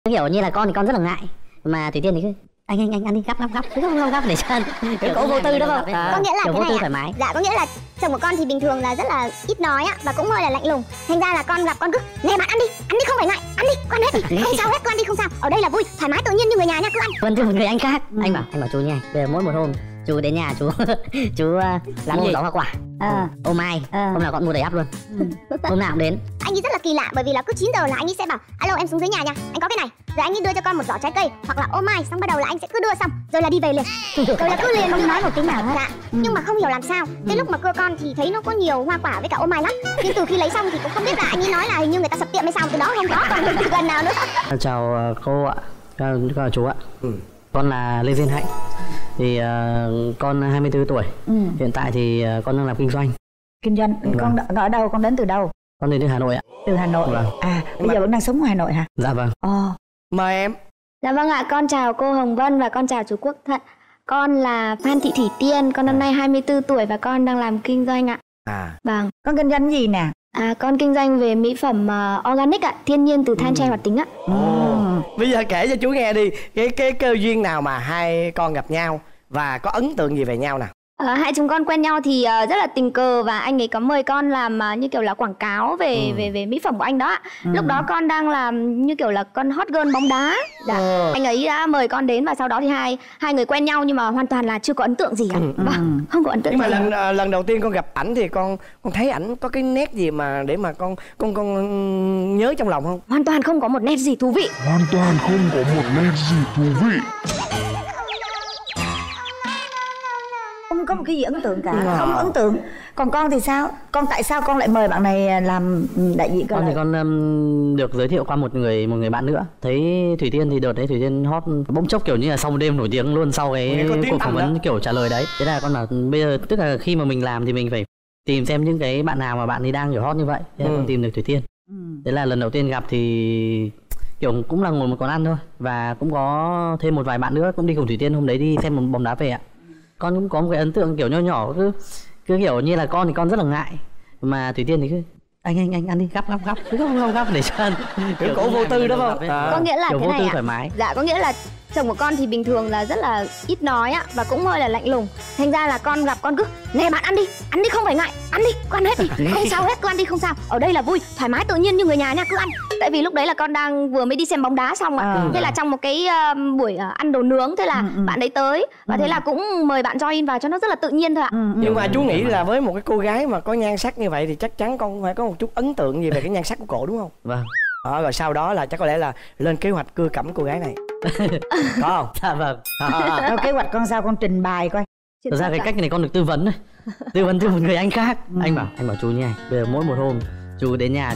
Kiểu như là con thì con rất là ngại, mà Thủy Tiên thì cứ anh ăn đi, gắp cứ không gắp để cho kiểu cỗ vô tư đó không? Có nghĩa là kiểu thế vô tư này thoải mái. Dạ, có nghĩa là chồng của con thì bình thường là rất là ít nói á, và cũng hơi là lạnh lùng. Thành ra là con gặp con cứ nè bạn ăn đi không phải ngại, ăn đi con hết đi, không sao hết, con ăn đi không sao. Ở đây là vui, thoải mái tự nhiên như người nhà nha, cứ ăn. Vân như một người anh khác. Anh bảo chú nha, bây giờ mỗi một hôm chú đến nhà chú làm mua rau hoa quả. Ô mai, hôm nào con mua đầy ắp luôn. Hôm nào cũng đến. Anh ấy rất là kỳ lạ, bởi vì là cứ 9 giờ là anh ấy sẽ bảo alo em xuống dưới nhà nha, anh có cái này, rồi anh ấy đưa cho con một giỏ trái cây hoặc là ô mai, xong bắt đầu là anh sẽ cứ đưa xong rồi là đi về liền, rồi là cứ liền không nói một tiếng nào hết. Dạ. Nhưng mà không hiểu làm sao tới lúc mà cưa con thì thấy nó có nhiều hoa quả với cả ô mai lắm, nhưng từ khi lấy xong thì cũng không biết là anh ấy nói là hình như người ta sập tiệm hay sao, từ đó không có còn được lần nào nữa. Chào cô ạ, chào chú ạ. Con là Lê Viên Hạnh. Thì con 24 tuổi. Hiện tại thì con đang làm kinh doanh. Kinh doanh. Con ở đâu, con đến từ đâu? Con đến từ Hà Nội ạ. Từ Hà Nội. Vâng. Bây giờ vẫn đang sống ở Hà Nội hả? Dạ vâng. Mời em. Dạ vâng ạ, con chào cô Hồng Vân và con chào chú Quốc Thận. Con là Phan Thị Thủy Tiên, con năm nay 24 tuổi và con đang làm kinh doanh ạ. Vâng. Con kinh doanh gì nè? Con kinh doanh về mỹ phẩm organic ạ, thiên nhiên từ than tre hoạt tính ạ. Bây giờ kể cho chú nghe đi, cái cơ duyên nào mà hai con gặp nhau và có ấn tượng gì về nhau nào? Hai chúng con quen nhau thì rất là tình cờ, và anh ấy có mời con làm như kiểu là quảng cáo về mỹ phẩm của anh đó ạ. Lúc đó con đang làm như kiểu là con hot girl bóng đá. Dạ. Anh ấy đã mời con đến và sau đó thì hai người quen nhau nhưng mà hoàn toàn là chưa có ấn tượng gì ạ. Vâng, không có ấn tượng. Nhưng mà lần đầu tiên con gặp ảnh thì con thấy ảnh có cái nét gì mà để mà con nhớ trong lòng không? Hoàn toàn không có một nét gì thú vị. Hoàn toàn không có một nét gì thú vị. Không có một cái gì ấn tượng cả, không ấn tượng. Còn con thì sao? Tại sao con lại mời bạn này làm đại diện? Con thì con được giới thiệu qua một người bạn nữa. Thấy Thủy Tiên thì đợt đấy Thủy Tiên hot bỗng chốc kiểu như là sau một đêm nổi tiếng luôn sau cái cuộc phỏng vấn kiểu trả lời đấy. Thế là con bảo bây giờ tức là khi mà mình làm thì mình phải tìm xem những cái bạn nào mà bạn ấy đang kiểu hot như vậy. Thế là con tìm được Thủy Tiên. Thế là lần đầu tiên gặp thì kiểu cũng là ngồi một quán ăn thôi, và cũng có thêm một vài bạn nữa cũng đi cùng Thủy Tiên, hôm đấy đi xem một bóng đá về ạ. Con cũng có một cái ấn tượng kiểu nho nhỏ, cứ kiểu như là con thì con rất là ngại, mà Thủy Tiên thì cứ anh ăn đi, gắp cứ không gắp để cho kiểu cổ vô tư đó không? Có nghĩa là kiểu thế vô này tư ạ. thoải mái. Dạ, có nghĩa là chồng của con thì bình thường là rất là ít nói á, và cũng hơi là lạnh lùng. Thành ra là con gặp con cứ nè bạn ăn đi không phải ngại, ăn đi, con hết đi, không sao hết, con ăn đi không sao. Ở đây là vui, thoải mái tự nhiên như người nhà nha, cứ ăn. Tại vì lúc đấy là con đang vừa mới đi xem bóng đá xong ạ. Thế là trong một cái buổi ăn đồ nướng, thế là bạn ấy tới và thế là cũng mời bạn join vào cho nó rất là tự nhiên thôi ạ. Nhưng mà chú nghĩ là với một cái cô gái mà có nhan sắc như vậy thì chắc chắn con phải có một chút ấn tượng gì về cái nhan sắc của cổ đúng không? Vâng. Rồi sau đó là chắc có lẽ là lên kế hoạch cưa cẩm cô gái này. Có không? Dạ vâng. Theo kế hoạch con sao, con trình bày coi. Thật ra cái cách này con được tư vấn từ một người anh khác. Anh bảo chú nha, bây giờ mỗi một hôm chú đến nhà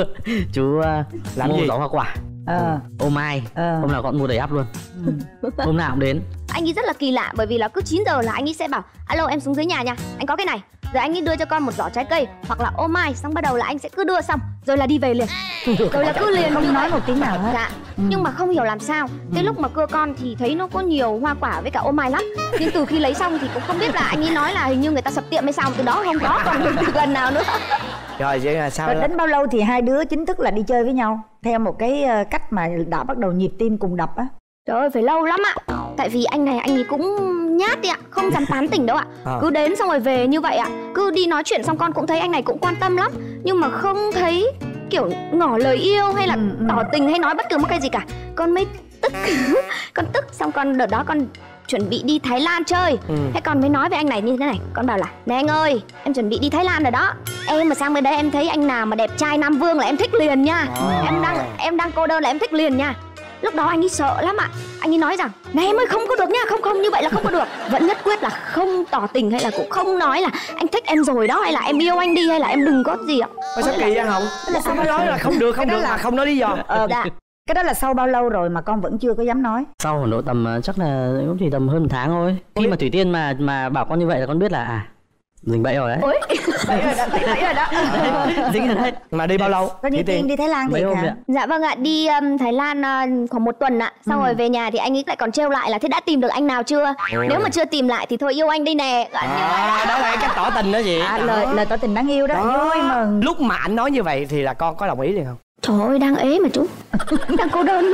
chú làm mua rau hoa quả. Ô mai, hôm nào con mua đầy ắp luôn. Hôm nào cũng đến. Anh ấy rất là kỳ lạ, bởi vì là cứ 9 giờ là anh ấy sẽ bảo alo em xuống dưới nhà nha, anh có cái này, rồi anh ấy đưa cho con một giỏ trái cây hoặc là ô mai, xong bắt đầu là anh sẽ cứ đưa xong rồi là đi về liền, rồi là cứ liền không nói một tiếng nào hết. Dạ. Nhưng mà không hiểu làm sao tới lúc mà cưa con thì thấy nó có nhiều hoa quả với cả ô mai lắm, nhưng từ khi lấy xong thì cũng không biết là anh ấy nói là hình như người ta sập tiệm hay sao, từ đó không có còn được lần nào nữa. Rồi vậy là sao? Rồi đến bao lâu thì hai đứa chính thức là đi chơi với nhau theo một cái cách mà đã bắt đầu nhịp tim cùng đập á? Trời ơi, phải lâu lắm ạ. Tại vì anh này anh ấy cũng nhát đi ạ, không dám tán tỉnh đâu ạ. Cứ đến xong rồi về như vậy ạ. Cứ đi nói chuyện xong con cũng thấy anh này cũng quan tâm lắm, nhưng mà không thấy kiểu ngỏ lời yêu hay là tỏ tình hay nói bất cứ một cái gì cả. Con mới tức. Con tức xong con đợt đó con chuẩn bị đi Thái Lan chơi. Thế con mới nói với anh này như thế này. Con bảo là nè anh ơi, em chuẩn bị đi Thái Lan rồi đó. Em mà sang bên đấy em thấy anh nào mà đẹp trai Nam Vương là em thích liền nha. Em đang cô đơn là em thích liền nha. Lúc đó anh ấy sợ lắm ạ. Anh ấy nói rằng này em ơi, không có được nha, không như vậy là không có được. Vẫn nhất quyết là không tỏ tình hay là cũng không nói là anh thích em rồi đó, hay là em yêu anh đi, hay là em đừng có gì ạ. Sao kỳ vậy Hồng? Sao mới nói là không được mà không nói lý do? Dạ. Cái đó là sau bao lâu rồi mà con vẫn chưa có dám nói? Sau khoảng độ tầm chắc là cũng chỉ tầm hơn 1 tháng thôi. Khi mà Thủy Tiên mà bảo con như vậy là con biết là dính bẫy rồi đấy. Ôi, Bẫy rồi đó. Dính rồi đấy. Mà đi bao lâu? Có như Tiên đi Thái Lan thì hả? Dạ vâng ạ, đi Thái Lan khoảng 1 tuần ạ. Xong rồi về nhà thì anh ấy lại còn trêu lại là thế đã tìm được anh nào chưa? Nếu mà chưa tìm lại thì thôi yêu anh đây nè. Đó là cái cách tỏ tình đó gì? Lời tỏ tình đáng yêu đó. Vui mừng. Lúc mà anh nói như vậy thì là con có đồng ý liền không? Trời ơi đang ế mà chú. Đang cô đơn mà.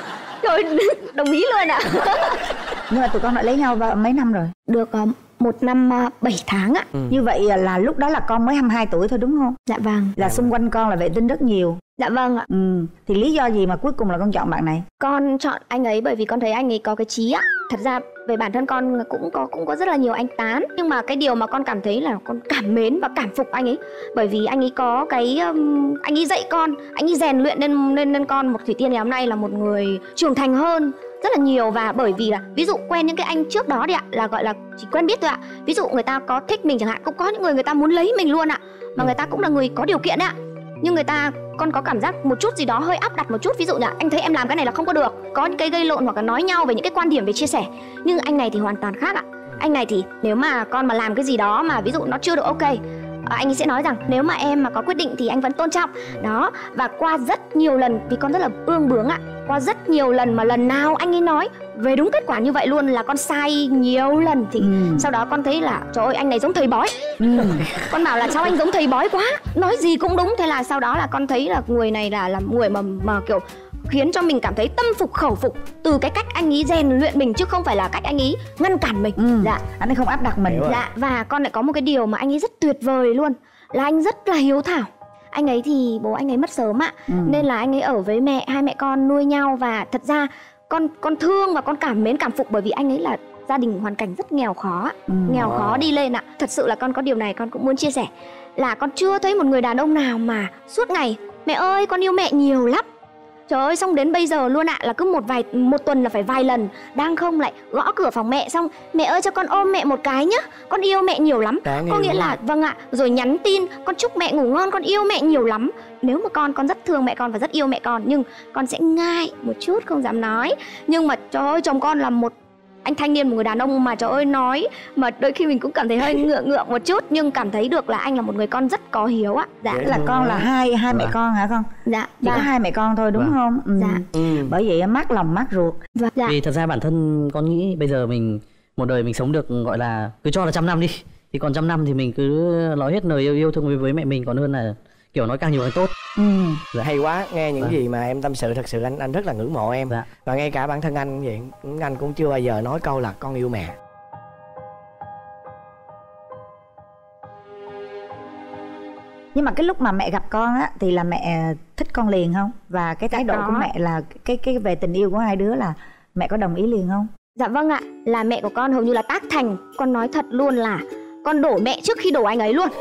Rồi đồng ý luôn ạ. Nhưng mà tụi con đã lấy nhau mấy năm rồi? Được 1 năm 7 tháng ạ. Như vậy là lúc đó là con mới 22 tuổi thôi đúng không? Dạ vâng. Là xung quanh con là vệ tinh rất nhiều. Dạ vâng ạ. Thì lý do gì mà cuối cùng là con chọn bạn này? Con chọn anh ấy bởi vì con thấy anh ấy có cái chí á. Thật ra về bản thân con cũng có rất là nhiều anh tán, nhưng mà cái điều mà con cảm thấy là con cảm mến và cảm phục anh ấy bởi vì anh ấy có cái anh ấy dạy con, anh ấy rèn luyện nên con một Thủy Tiên ngày hôm nay là một người trưởng thành hơn rất là nhiều. Và bởi vì là ví dụ quen những cái anh trước đó đi ạ, là gọi là chỉ quen biết thôi ạ. Ví dụ người ta có thích mình chẳng hạn, cũng có những người ta muốn lấy mình luôn ạ, mà người ta cũng là người có điều kiện ạ. Nhưng người ta, con có cảm giác một chút gì đó hơi áp đặt một chút. Ví dụ như anh thấy em làm cái này là không có được, có những cái gây lộn hoặc là nói nhau về những cái quan điểm về chia sẻ. Nhưng anh này thì hoàn toàn khác ạ. Anh này thì nếu mà con mà làm cái gì đó mà ví dụ nó chưa được ok, anh ấy sẽ nói rằng nếu mà em mà có quyết định thì anh vẫn tôn trọng đó. Và qua rất nhiều lần, vì con rất là ương bướng ạ, qua rất nhiều lần mà lần nào anh ấy nói về đúng kết quả như vậy luôn, là con sai nhiều lần. Thì sau đó con thấy là trời ơi anh này giống thầy bói. Con bảo là sao anh giống thầy bói quá, nói gì cũng đúng. Thế là sau đó là con thấy là người này là người mà kiểu khiến cho mình cảm thấy tâm phục khẩu phục từ cái cách anh ấy rèn luyện mình, chứ không phải là cách anh ấy ngăn cản mình. Dạ, anh ấy không áp đặt mình. Dạ, và con lại có một cái điều mà anh ấy rất tuyệt vời luôn, là anh rất là hiếu thảo. Anh ấy thì bố anh ấy mất sớm ạ, nên là anh ấy ở với mẹ, hai mẹ con nuôi nhau. Và thật ra con thương và con cảm mến cảm phục bởi vì anh ấy là gia đình hoàn cảnh rất nghèo khó, nghèo khó đi lên ạ. Thật sự là con có điều này con cũng muốn chia sẻ, là con chưa thấy một người đàn ông nào mà suốt ngày mẹ ơi con yêu mẹ nhiều lắm. Trời ơi, xong đến bây giờ luôn ạ, là cứ một tuần là phải vài lần, đang không lại gõ cửa phòng mẹ, xong mẹ ơi cho con ôm mẹ một cái nhá, con yêu mẹ nhiều lắm. Có nghĩa là vâng ạ, rồi nhắn tin con chúc mẹ ngủ ngon, con yêu mẹ nhiều lắm. Nếu mà con rất thương mẹ con và rất yêu mẹ con, nhưng con sẽ ngại một chút không dám nói. Nhưng mà trời ơi, chồng con là một anh thanh niên, một người đàn ông mà trời ơi nói mà đôi khi mình cũng cảm thấy hơi ngượng một chút, nhưng cảm thấy được là anh là một người con rất có hiếu ạ. Dạ, là con là hai mẹ con hả con? Dạ, chỉ có hai mẹ con thôi đúng không? Dạ. Bởi vậy mắc lòng mắc ruột. Dạ. Vì thật ra bản thân con nghĩ bây giờ mình một đời mình sống được gọi là cứ cho là 100 năm đi, thì còn 100 năm thì mình cứ nói hết lời yêu thương với mẹ mình, còn hơn là kiểu nói càng nhiều càng tốt. Dạ. Hay quá, nghe những gì mà em tâm sự thật sự anh rất là ngưỡng mộ em. Và ngay cả bản thân anh cũng vậy, anh cũng chưa bao giờ nói câu là con yêu mẹ. Nhưng mà cái lúc mà mẹ gặp con á thì là mẹ thích con liền không? Và cái thái độ của mẹ là cái về tình yêu của hai đứa là mẹ có đồng ý liền không? Dạ vâng ạ, là mẹ của con hầu như là tác thành. Con nói thật luôn là con đổ mẹ trước khi đổ anh ấy luôn.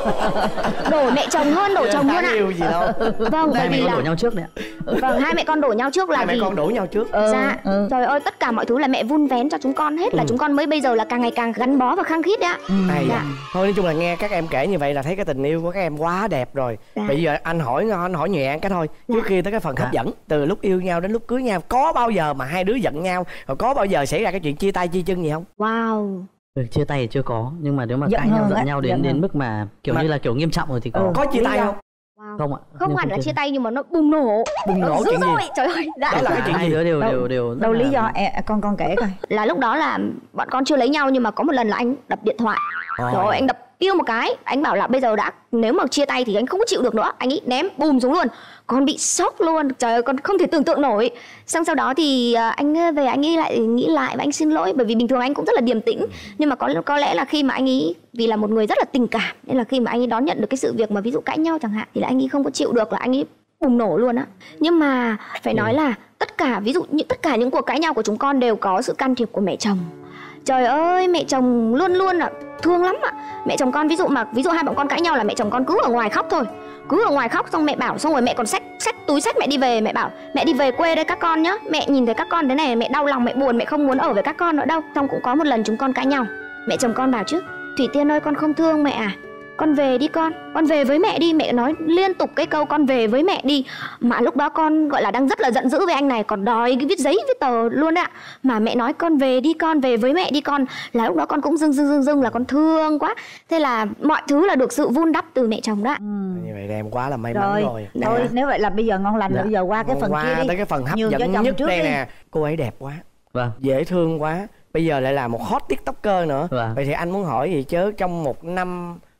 Đổ mẹ chồng hơn đổ chồng luôn ạ. Gì đâu. Vâng, hai mẹ con đổ nhau trước đấy ạ. Vâng, hai mẹ con đổ nhau trước là hai mẹ con đổ nhau trước. Dạ. Trời ơi, tất cả mọi thứ là mẹ vun vén cho chúng con hết, là chúng con mới bây giờ là càng ngày càng gắn bó và khăng khít đấy ạ. Dạ. Thôi nói chung là nghe các em kể như vậy là thấy cái tình yêu của các em quá đẹp rồi. Bây giờ anh hỏi nhẹ cái thôi. Trước khi tới cái phần hấp dẫn, từ lúc yêu nhau đến lúc cưới nhau, có bao giờ mà hai đứa giận nhau, rồi có bao giờ xảy ra cái chuyện chia tay chia chân gì không? Wow. Chia tay thì chưa có, nhưng mà nếu mà cãi nhau giận nhau đến mức mà kiểu như là kiểu nghiêm trọng rồi thì có. Có chia tay không? Wow. Không ạ. Không hẳn là chia tay nhưng mà nó bùng nổ chuyện gì? Trời ơi. Đó là cái chuyện hai đứa đều đâu lý do con kể coi. Là lúc đó là bọn con chưa lấy nhau, nhưng mà có một lần là anh đập điện thoại. Rồi anh đập yêu một cái, anh bảo là bây giờ đã nếu mà chia tay thì anh không có chịu được nữa, anh ấy ném bùm xuống luôn. Con bị sốc luôn, trời ơi con không thể tưởng tượng nổi. Xong sau đó thì anh về anh ấy lại nghĩ lại và anh xin lỗi, bởi vì bình thường anh cũng rất là điềm tĩnh, nhưng mà có lẽ là khi mà anh ấy vì là một người rất là tình cảm, nên là khi mà anh ấy đón nhận được cái sự việc mà ví dụ cãi nhau chẳng hạn, thì là anh ấy không có chịu được, là anh ấy bùng nổ luôn á. Nhưng mà phải nói là tất cả tất cả những cuộc cãi nhau của chúng con đều có sự can thiệp của mẹ chồng. Trời ơi, mẹ chồng luôn luôn là thương lắm ạ. Mẹ chồng con ví dụ hai bọn con cãi nhau là mẹ chồng con cứ ở ngoài khóc thôi. Cứ ở ngoài khóc, xong mẹ bảo, xong rồi mẹ còn xách túi xách mẹ đi về, mẹ bảo mẹ đi về quê đây các con nhá. Mẹ nhìn thấy các con thế này mẹ đau lòng, mẹ buồn, mẹ không muốn ở với các con nữa đâu. Xong cũng có một lần chúng con cãi nhau, mẹ chồng con bảo chứ: "Thủy Tiên ơi, con không thương mẹ à? Con về đi con về với mẹ đi." Mẹ nói liên tục cái câu con về với mẹ đi. Mà lúc đó con gọi là đang rất là giận dữ với anh này, còn đòi cái viết giấy viết tờ luôn ạ. Mà mẹ nói con về đi, con về với mẹ đi con, là lúc đó con cũng dưng là con thương quá. Thế là mọi thứ là được sự vun đắp từ mẹ chồng đó. Như vậy em quá là may mắn rồi. Thôi nếu vậy là bây giờ ngon lành rồi, bây giờ qua cái phần kia đi. Tới cái phần hấp dẫn nhất đây nè. Cô ấy đẹp quá, dễ thương quá, bây giờ lại là một hot tiktoker nữa. Vậy thì anh muốn hỏi gì chứ trong một năm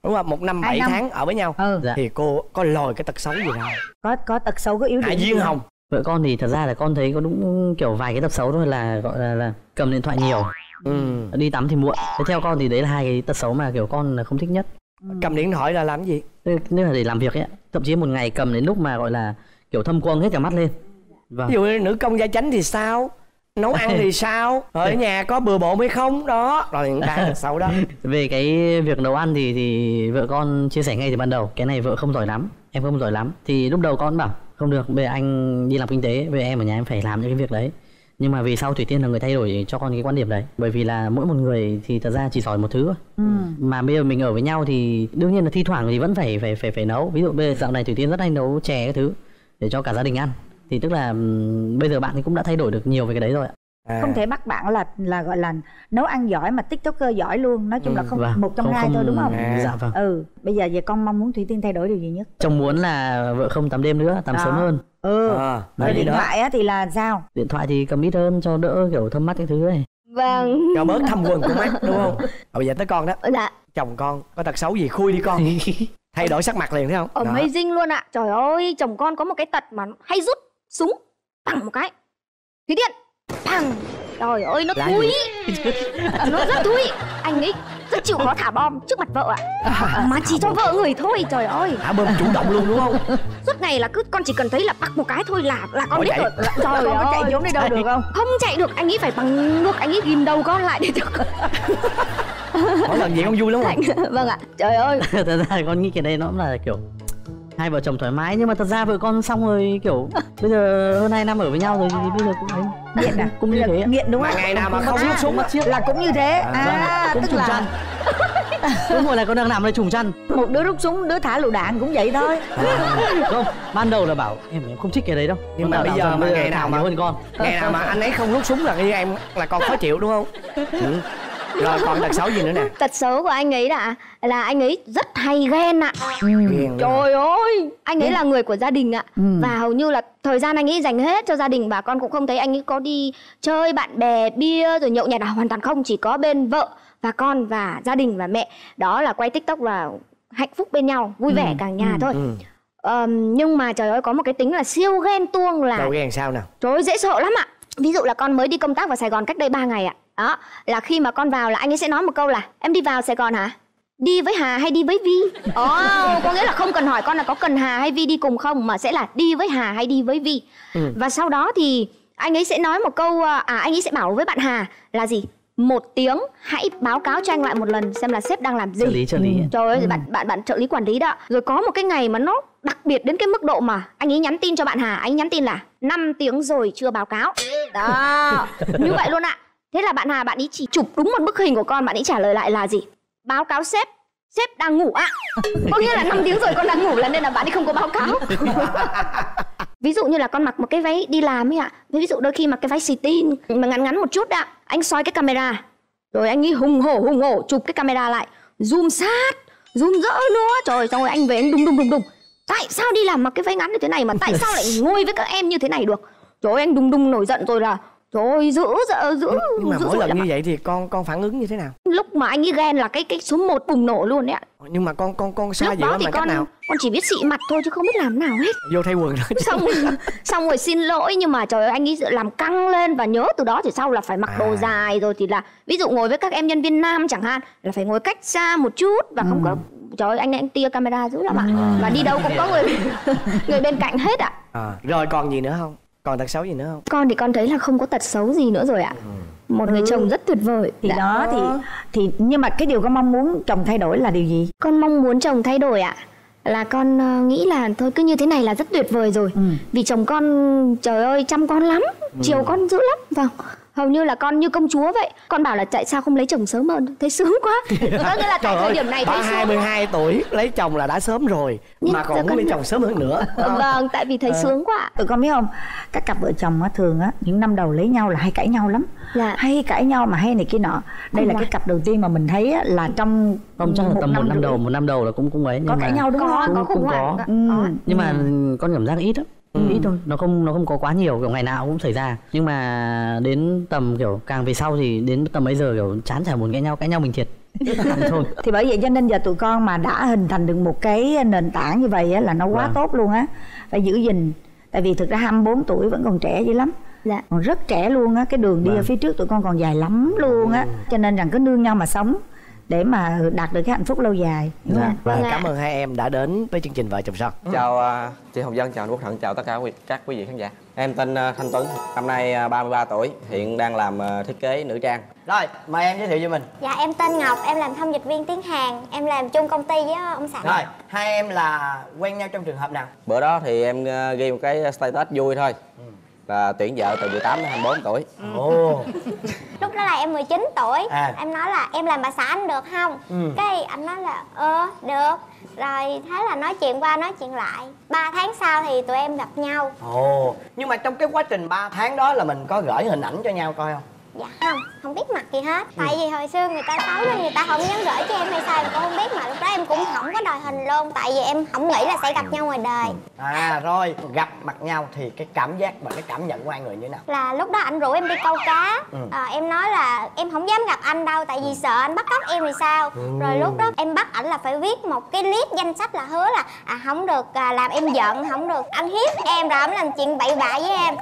đúng không? 1 năm 7 tháng ở với nhau. Dạ. Thì cô có lòi cái tật xấu gì đâu? Có tật xấu, có yếu điểm Hạ Duyên Hồng. Vợ con thì thật ra là con thấy có đúng kiểu vài cái tật xấu thôi, là gọi là cầm điện thoại nhiều, đi tắm thì muộn. Thế theo con thì đấy là 2 cái tật xấu mà kiểu con là không thích nhất. Cầm điện thoại là làm gì? Nếu là để làm việc ấy, thậm chí một ngày cầm đến lúc mà gọi là kiểu thâm quầng hết cả mắt lên. Vâng. Ví dụ như nữ công gia chánh thì sao? Nấu ăn thì sao? Rồi ở nhà có bừa bộn hay không? Đó, rồi những cái xấu đó. Về cái việc nấu ăn thì vợ con chia sẻ ngay từ ban đầu, cái này vợ không giỏi lắm, em không giỏi lắm. Thì lúc đầu con bảo không được, bây giờ anh đi làm kinh tế, bây giờ em ở nhà em phải làm những cái việc đấy. Nhưng mà vì sau Thủy Tiên là người thay đổi cho con cái quan điểm đấy. Bởi vì là mỗi một người thì thật ra chỉ giỏi một thứ thôi. Mà bây giờ mình ở với nhau thì đương nhiên là thi thoảng thì vẫn phải nấu. Ví dụ bây giờ dạo này Thủy Tiên rất hay nấu chè cái thứ để cho cả gia đình ăn. Thì tức là bây giờ bạn thì cũng đã thay đổi được nhiều về cái đấy rồi ạ. Không thể bắt bạn là gọi là nấu ăn giỏi mà TikToker giỏi luôn. Nói chung là không, một trong hai thôi, đúng không? Dạ vâng. Bây giờ về con mong muốn Thủy Tiên thay đổi điều gì nhất? Chồng muốn là vợ không tắm đêm nữa, tắm sớm hơn. Rồi điện thoại á thì là sao? Điện thoại thì cầm ít hơn cho đỡ kiểu thâm mắt cái thứ này. Vâng. Cho bớt thâm quần của mắt, đúng không? Bây giờ tới con đó. Dạ. Chồng con có tật xấu gì khui đi con. Thay đổi sắc mặt liền thấy không? Amazing luôn ạ. Trời ơi, chồng con có một cái tật mà hay rút súng bằng một cái. Thủy Tiên, bằng. Trời ơi, nó thúi. Nó rất thúi. Anh ấy rất chịu khó thả bom trước mặt vợ ạ. Mà chỉ cho vợ người thôi, trời ơi. Thả bom chủ động luôn đúng không? Suốt ngày là cứ con chỉ cần thấy là bắt một cái thôi là con biết rồi. Trời ơi, có chạy trốn đi đâu được không? Không chạy được, anh ấy phải bằng ngược, anh ấy ghim đầu con lại để cho mỗi lần vậy con vui lắm không? Vâng ạ, trời ơi. Thật ra con nghĩ cái đây nó cũng là kiểu hai vợ chồng thoải mái, nhưng mà thật ra vợ con xong rồi kiểu bây giờ hơn 2 năm ở với nhau rồi thì bây giờ cũng thấy nghiện à? Cũng như thế ạ. Nghiện đúng không? Ngày nào mà không rút súng là cũng như thế. Cũng Tức trùng là chăn. Đúng rồi, là con đang nằm đây trùng chăn. một đứa rút súng, đứa thả lựu đạn cũng vậy thôi. Không, ban đầu là bảo em không thích cái đấy đâu. Nhưng mà bây giờ mà ngày nào mà hơn con, ngày nào mà anh ấy không rút súng là như em là con khó chịu đúng không? Rồi còn tật xấu gì nữa nè? Tật xấu của anh ấy là anh ấy rất hay ghen ạ. Trời ơi, anh ấy là người của gia đình ạ. Và hầu như là thời gian anh ấy dành hết cho gia đình, và con cũng không thấy anh ấy có đi chơi bạn bè, bia rồi nhậu nhẹt nào, hoàn toàn không. Chỉ có bên vợ và con và gia đình và mẹ. Đó là quay TikTok và hạnh phúc bên nhau, vui vẻ cả nhà thôi. Nhưng mà trời ơi, có một cái tính là siêu ghen tuông là... Đâu ghen sao nào? Trời ơi, dễ sợ lắm ạ. Ví dụ là con mới đi công tác vào Sài Gòn cách đây 3 ngày ạ. Đó, là khi mà con vào là anh ấy sẽ nói một câu là: em đi vào Sài Gòn hả? Đi với Hà hay đi với Vi? Có nghĩa là không cần hỏi con là có cần Hà hay Vi đi cùng không, mà sẽ là đi với Hà hay đi với Vi. Và sau đó thì anh ấy sẽ nói một câu, anh ấy sẽ bảo với bạn Hà là gì? 1 tiếng hãy báo cáo cho anh lại một lần xem là sếp đang làm gì. Trợ lý. Trời ơi, bạn trợ lý quản lý đó. Rồi có một cái ngày mà nó đặc biệt đến cái mức độ mà anh ấy nhắn tin cho bạn Hà, anh ấy nhắn tin là 5 tiếng rồi chưa báo cáo. Đó, như vậy luôn ạ. Thế là bạn Hà, bạn ấy chỉ chụp đúng một bức hình của con, bạn ấy trả lời lại là gì? Báo cáo sếp, sếp đang ngủ ạ. Có nghĩa là 5 tiếng rồi con đang ngủ, là nên là bạn ấy không có báo cáo. Ví dụ như là con mặc một cái váy đi làm ấy ạ. Ví dụ đôi khi mặc cái váy xì tin mà ngắn ngắn một chút ạ, anh soi cái camera, rồi anh ấy hùng hổ chụp cái camera lại, zoom sát, zoom rỡ nữa. Trời, xong rồi anh về anh đùng. Tại sao đi làm mặc cái váy ngắn như thế này mà tại sao lại ngồi với các em như thế này được? Trời ơi, anh đùng nổi giận rồi là trời ơi, giữ. Nhưng mà mỗi lần như vậy thì con phản ứng như thế nào? Lúc mà anh ấy ghen là cái số 1 bùng nổ luôn đấy ạ. Nhưng mà con xoa dịu bằng cách nào? Con chỉ biết xị mặt thôi chứ không biết làm nào hết. Vô thay quần rồi. Xong rồi xin lỗi, nhưng mà trời ơi, anh ấy làm căng lên, và nhớ từ đó thì sau là phải mặc đồ dài, rồi thì là ví dụ ngồi với các em nhân viên nam chẳng hạn là phải ngồi cách xa một chút và không có. Trời ơi, anh tia camera dữ lắm ạ. Và đi đâu cũng có người bên cạnh hết ạ. Rồi còn gì nữa không? Còn tật xấu gì nữa không? Con thì con thấy là không có tật xấu gì nữa rồi ạ. Một người chồng rất tuyệt vời. Thì đó thì nhưng mà cái điều con mong muốn chồng thay đổi là điều gì? Con mong muốn chồng thay đổi ạ là con nghĩ là thôi cứ như thế này là rất tuyệt vời rồi. Vì chồng con trời ơi chăm con lắm, chiều con dữ lắm. Vâng, hầu như là con như công chúa vậy. Con bảo là tại sao không lấy chồng sớm hơn, thấy sướng quá. Có nghĩa là tại thời điểm này thấy sướng. 22 tuổi lấy chồng là đã sớm rồi, mà còn muốn lấy chồng sớm hơn nữa. Vâng, tại vì thấy sướng quá. Tụi con biết không, các cặp vợ chồng á thường á những năm đầu lấy nhau là hay cãi nhau lắm. Hay cãi nhau mà hay này kia nọ. Đây là cái cặp đầu tiên mà mình thấy á, là trong chắc là tầm một năm đầu là cũng ấy. Có cãi nhau đúng không? Có khủng hoảng. Nhưng mà con cảm giác ít lắm. Ít thôi, nó không có quá nhiều, kiểu ngày nào cũng xảy ra. Nhưng mà đến tầm kiểu càng về sau thì đến tầm bây giờ kiểu chán chả muốn cãi nhau mình thiệt. Thì bởi vậy cho nên giờ tụi con mà đã hình thành được một cái nền tảng như vậy á, là nó quá tốt luôn á. Phải giữ gìn. Tại vì thực ra 24 tuổi vẫn còn trẻ dữ lắm. Dạ. Còn rất trẻ luôn á. Cái đường đi ở phía trước tụi con còn dài lắm luôn á. Cho nên rằng cứ nương nhau mà sống để mà đạt được cái hạnh phúc lâu dài. Và cảm ơn hai em đã đến với chương trình Vợ Chồng Son. Chào chị Hồng Vân, chào anh Quốc Thuận, chào tất cả các quý vị khán giả. Em tên Thanh Tuấn, năm nay 33 tuổi, hiện đang làm thiết kế nữ trang. Rồi, mời em giới thiệu cho mình. Dạ em tên Ngọc, em làm thông dịch viên tiếng Hàn. Em làm chung công ty với ông xã. Rồi, hai em là quen nhau trong trường hợp nào? Bữa đó thì em ghi một cái status vui thôi, là tuyển vợ từ 18 đến 24 tuổi. Lúc đó là em 19 tuổi. Em nói là em làm bà xã anh được không? Cái anh nói là được. Rồi thế là nói chuyện qua nói chuyện lại. 3 tháng sau thì tụi em gặp nhau. Nhưng mà trong cái quá trình 3 tháng đó là mình có gửi hình ảnh cho nhau coi không? Dạ không biết mặt gì hết. Tại vì hồi xưa người ta xấu nên người ta không dám gửi cho em hay sao mà con không biết. Mà lúc đó em cũng không có đòi hình luôn. Tại vì em không nghĩ là sẽ gặp nhau ngoài đời. Rồi gặp mặt nhau thì cái cảm giác và cái cảm nhận của hai người như thế nào? Là lúc đó anh rủ em đi câu cá. Em nói là em không dám gặp anh đâu. Tại vì sợ anh bắt cóc em thì sao. Rồi lúc đó em bắt ảnh là phải viết một cái list danh sách là hứa là không được làm em giận, không được ăn hiếp em, rồi ảnh làm chuyện bậy bạ với em.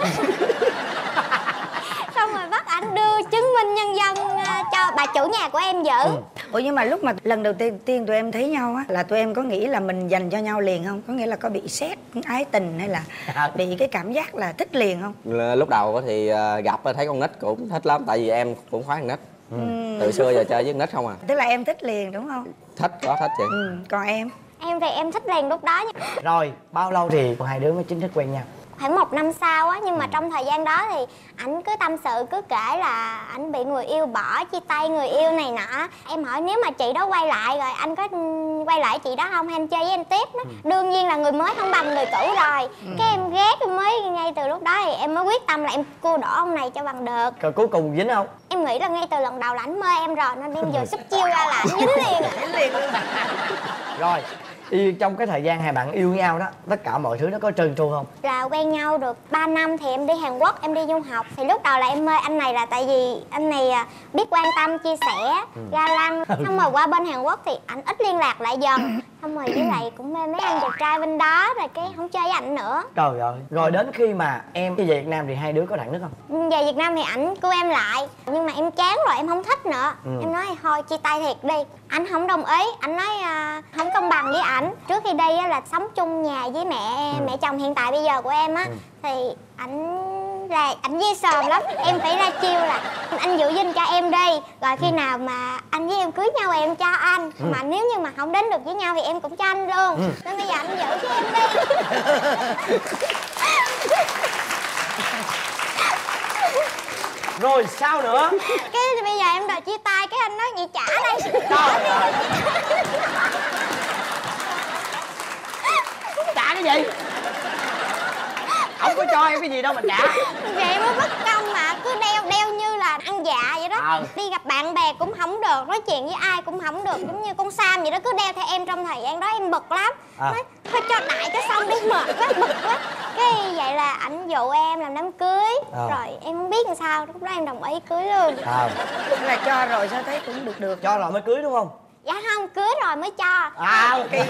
Xong rồi bắt ảnh đưa chứng minh nhân dân cho bà chủ nhà của em giữ. Ủa nhưng mà lúc mà lần đầu tiên tụi em thấy nhau á, là tụi em có nghĩ là mình dành cho nhau liền không? Có nghĩa là có bị sét ái tình hay là bị cái cảm giác là thích liền không? Lúc đầu thì gặp thấy con nít cũng thích lắm, tại vì em cũng khoái con nít. Từ xưa giờ chơi với con nít không à. Tức là em thích liền đúng không? Thích chị. Còn em? Em thì em thích liền lúc đó. Rồi bao lâu thì hai đứa mới chính thức quen nhau? Khoảng 1 năm sau á, nhưng mà trong thời gian đó thì ảnh cứ tâm sự, cứ kể là ảnh bị người yêu bỏ, chia tay người yêu này nọ. Em hỏi nếu mà chị đó quay lại rồi anh có quay lại chị đó không hay anh chơi với em tiếp? Đương nhiên là người mới không bằng người cũ rồi. Cái em ghét, mới ngay từ lúc đó thì em mới quyết tâm là em cua đổ ông này cho bằng được. Rồi cuối cùng dính không? Em nghĩ là ngay từ lần đầu là ảnh mê em rồi, nên em vừa xúc chiêu ra là ảnh dính liền. Rồi trong cái thời gian hai bạn yêu nhau đó, tất cả mọi thứ nó có trơn tru không? Là quen nhau được 3 năm thì em đi Hàn Quốc, em đi du học. Thì lúc đầu là em mê anh này là tại vì anh này biết quan tâm, chia sẻ, ga lăng. Xong rồi qua bên Hàn Quốc thì anh ít liên lạc lại dần. Xong rồi với lại cũng mê mấy anh đẹp trai bên đó, rồi cái không chơi với ảnh nữa. Trời ơi. Rồi đến khi mà em đi về Việt Nam thì hai đứa có rạn nứt không? Về Việt Nam thì ảnh kêu em lại, nhưng mà em chán rồi, em không thích nữa. Em nói thôi chia tay thiệt đi. Anh không đồng ý, anh nói không công bằng với ảnh. Trước khi đi là sống chung nhà với mẹ chồng hiện tại bây giờ của em á, thì ảnh dê sòm lắm. Em phải ra chiêu là anh giữ gìn cho em đi, rồi khi nào mà anh với em cưới nhau thì em cho anh. Mà nếu như mà không đến được với nhau thì em cũng cho anh luôn. Nên bây giờ anh giữ cho em đi. Rồi sao nữa? Cái bây giờ em đòi chia tay, cái anh nói vậy trả đây. Trả cái gì? Không có cho em cái gì đâu mà trả. Vậy mới bất công mà, cứ đeo như là ăn dạ vậy đó. Đi gặp bạn bè cũng không được, nói chuyện với ai cũng không được, giống như con Sam vậy đó, cứ đeo theo em. Trong thời gian đó em bực lắm. Nói thôi cho đại cho xong đi, mệt quá, bực quá. Cái vậy là ảnh dụ em làm đám cưới. Rồi em không biết làm sao, lúc đó em đồng ý cưới luôn. Là cho rồi sao thấy cũng được. Cho rồi mới cưới đúng không? Dạ không, cưới rồi mới cho. Ok.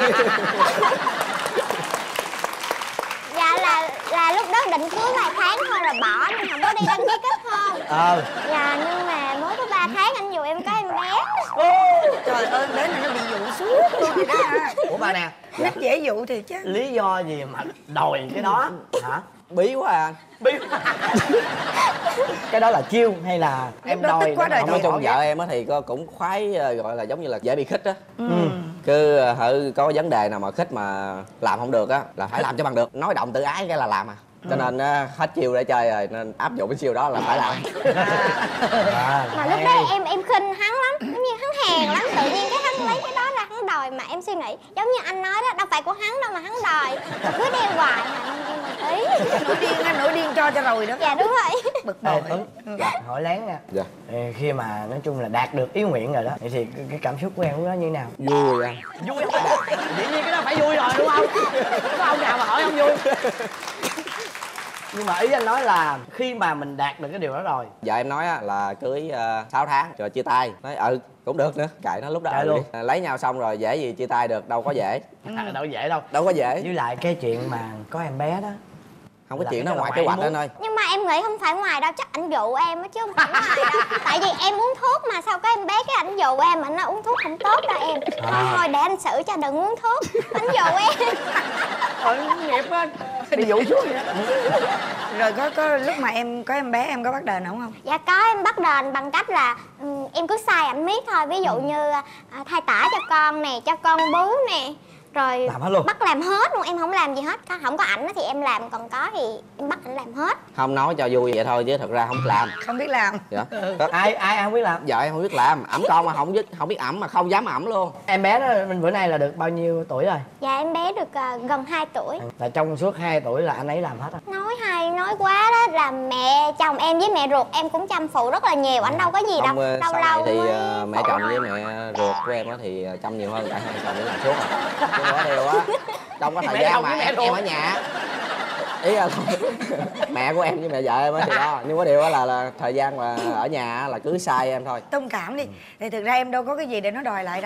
Dạ là lúc đó định cưới vài tháng thôi rồi bỏ, nên không có đi đăng ký kết hôn. Dạ nhưng mà mới có 3 tháng anh dụ em có em bé. Trời ơi, đến là nó bị dụ suốt luôn rồi đó ha. Ủa bà nè, rất dễ dụ thiệt chứ. Lý do gì mà đòi cái đó hả? Bí quá à. Bí. Cái đó là chiêu hay là em đòi? Nói chung vợ em thì cũng khoái, gọi là giống như là dễ bị khích á. Cứ có vấn đề nào mà khích mà làm không được á là phải làm cho bằng được. Nói động tự ái cái là làm à. Cho nên hết chiêu để chơi rồi nên áp dụng cái chiêu đó là phải làm. Mà lúc đó em khinh hắn lắm, giống như hắn hèn lắm. Tự nhiên cái hắn lấy cái đó ra hắn đòi, mà em suy nghĩ giống như anh nói đó, đâu phải của hắn đâu mà hắn đòi. Cứ đeo hoài mà ý. Nổi điên cho rồi đó. Dạ đúng rồi. Bực bội. Hỏi lén nha. Dạ. Khi mà nói chung là đạt được ý nguyện rồi đó, thì cái cảm xúc của em lúc đó như thế nào? Vui à. Vui không? Dĩ nhiên cái đó phải vui rồi đúng không? Có ông nào mà hỏi không vui. Nhưng mà ý anh nói là khi mà mình đạt được cái điều đó rồi, vợ em nói á là cưới 6 tháng rồi chia tay. Nói cũng được nữa, kệ nó lúc đó luôn. Lấy nhau xong rồi dễ gì chia tay được, đâu có dễ. đâu dễ đâu. Đâu có dễ. Với lại cái chuyện mà có em bé đó, không có chuyện đó ngoài kế hoạch anh ơi. Nhưng mà em nghĩ không phải ngoài đâu, chắc ảnh dụ em á chứ không phải ngoài đâu. Tại vì em uống thuốc mà sao có em bé cái ảnh dụ em, ảnh nói uống thuốc không tốt đâu em. Thôi để anh xử cho đừng uống thuốc. Ảnh dụ em. Nghiệp á. Đi dụ xuống vậy. Rồi có lúc mà em có em bé em có bắt đền ổng không? Dạ có, em bắt đền bằng cách là em cứ sai ảnh miết thôi. Ví dụ như thay tả cho con nè, cho con bú nè, rồi làm hết luôn. bắt làm hết luôn, em không làm gì hết. Không có ảnh thì em làm, còn có thì em bắt ảnh làm hết. Không nói cho vui vậy thôi chứ thật ra không làm. Không biết làm. Dạ. Ai không biết làm? Vợ em không biết làm, ẵm con mà không biết ẵm mà không dám ẵm luôn. Em bé đó mình bữa nay là được bao nhiêu tuổi rồi? Dạ em bé được gần 2 tuổi. Là trong suốt 2 tuổi là anh ấy làm hết á? Nói quá đó, là mẹ chồng em với mẹ ruột em cũng chăm phụ rất là nhiều, ảnh đâu có gì đâu. Sau này thì mẹ chồng với mẹ ruột của em thì chăm nhiều hơn, tại hai chồng để làm suốt rồi. Nhưng có điều á, trong cái thời gian mà em ở nhà, ý là mẹ của em với mẹ vợ em thì đó, nhưng có điều là thời gian mà ở nhà là cứ sai em thôi. Thông cảm đi, thì thực ra em đâu có cái gì để nó đòi lại đâu.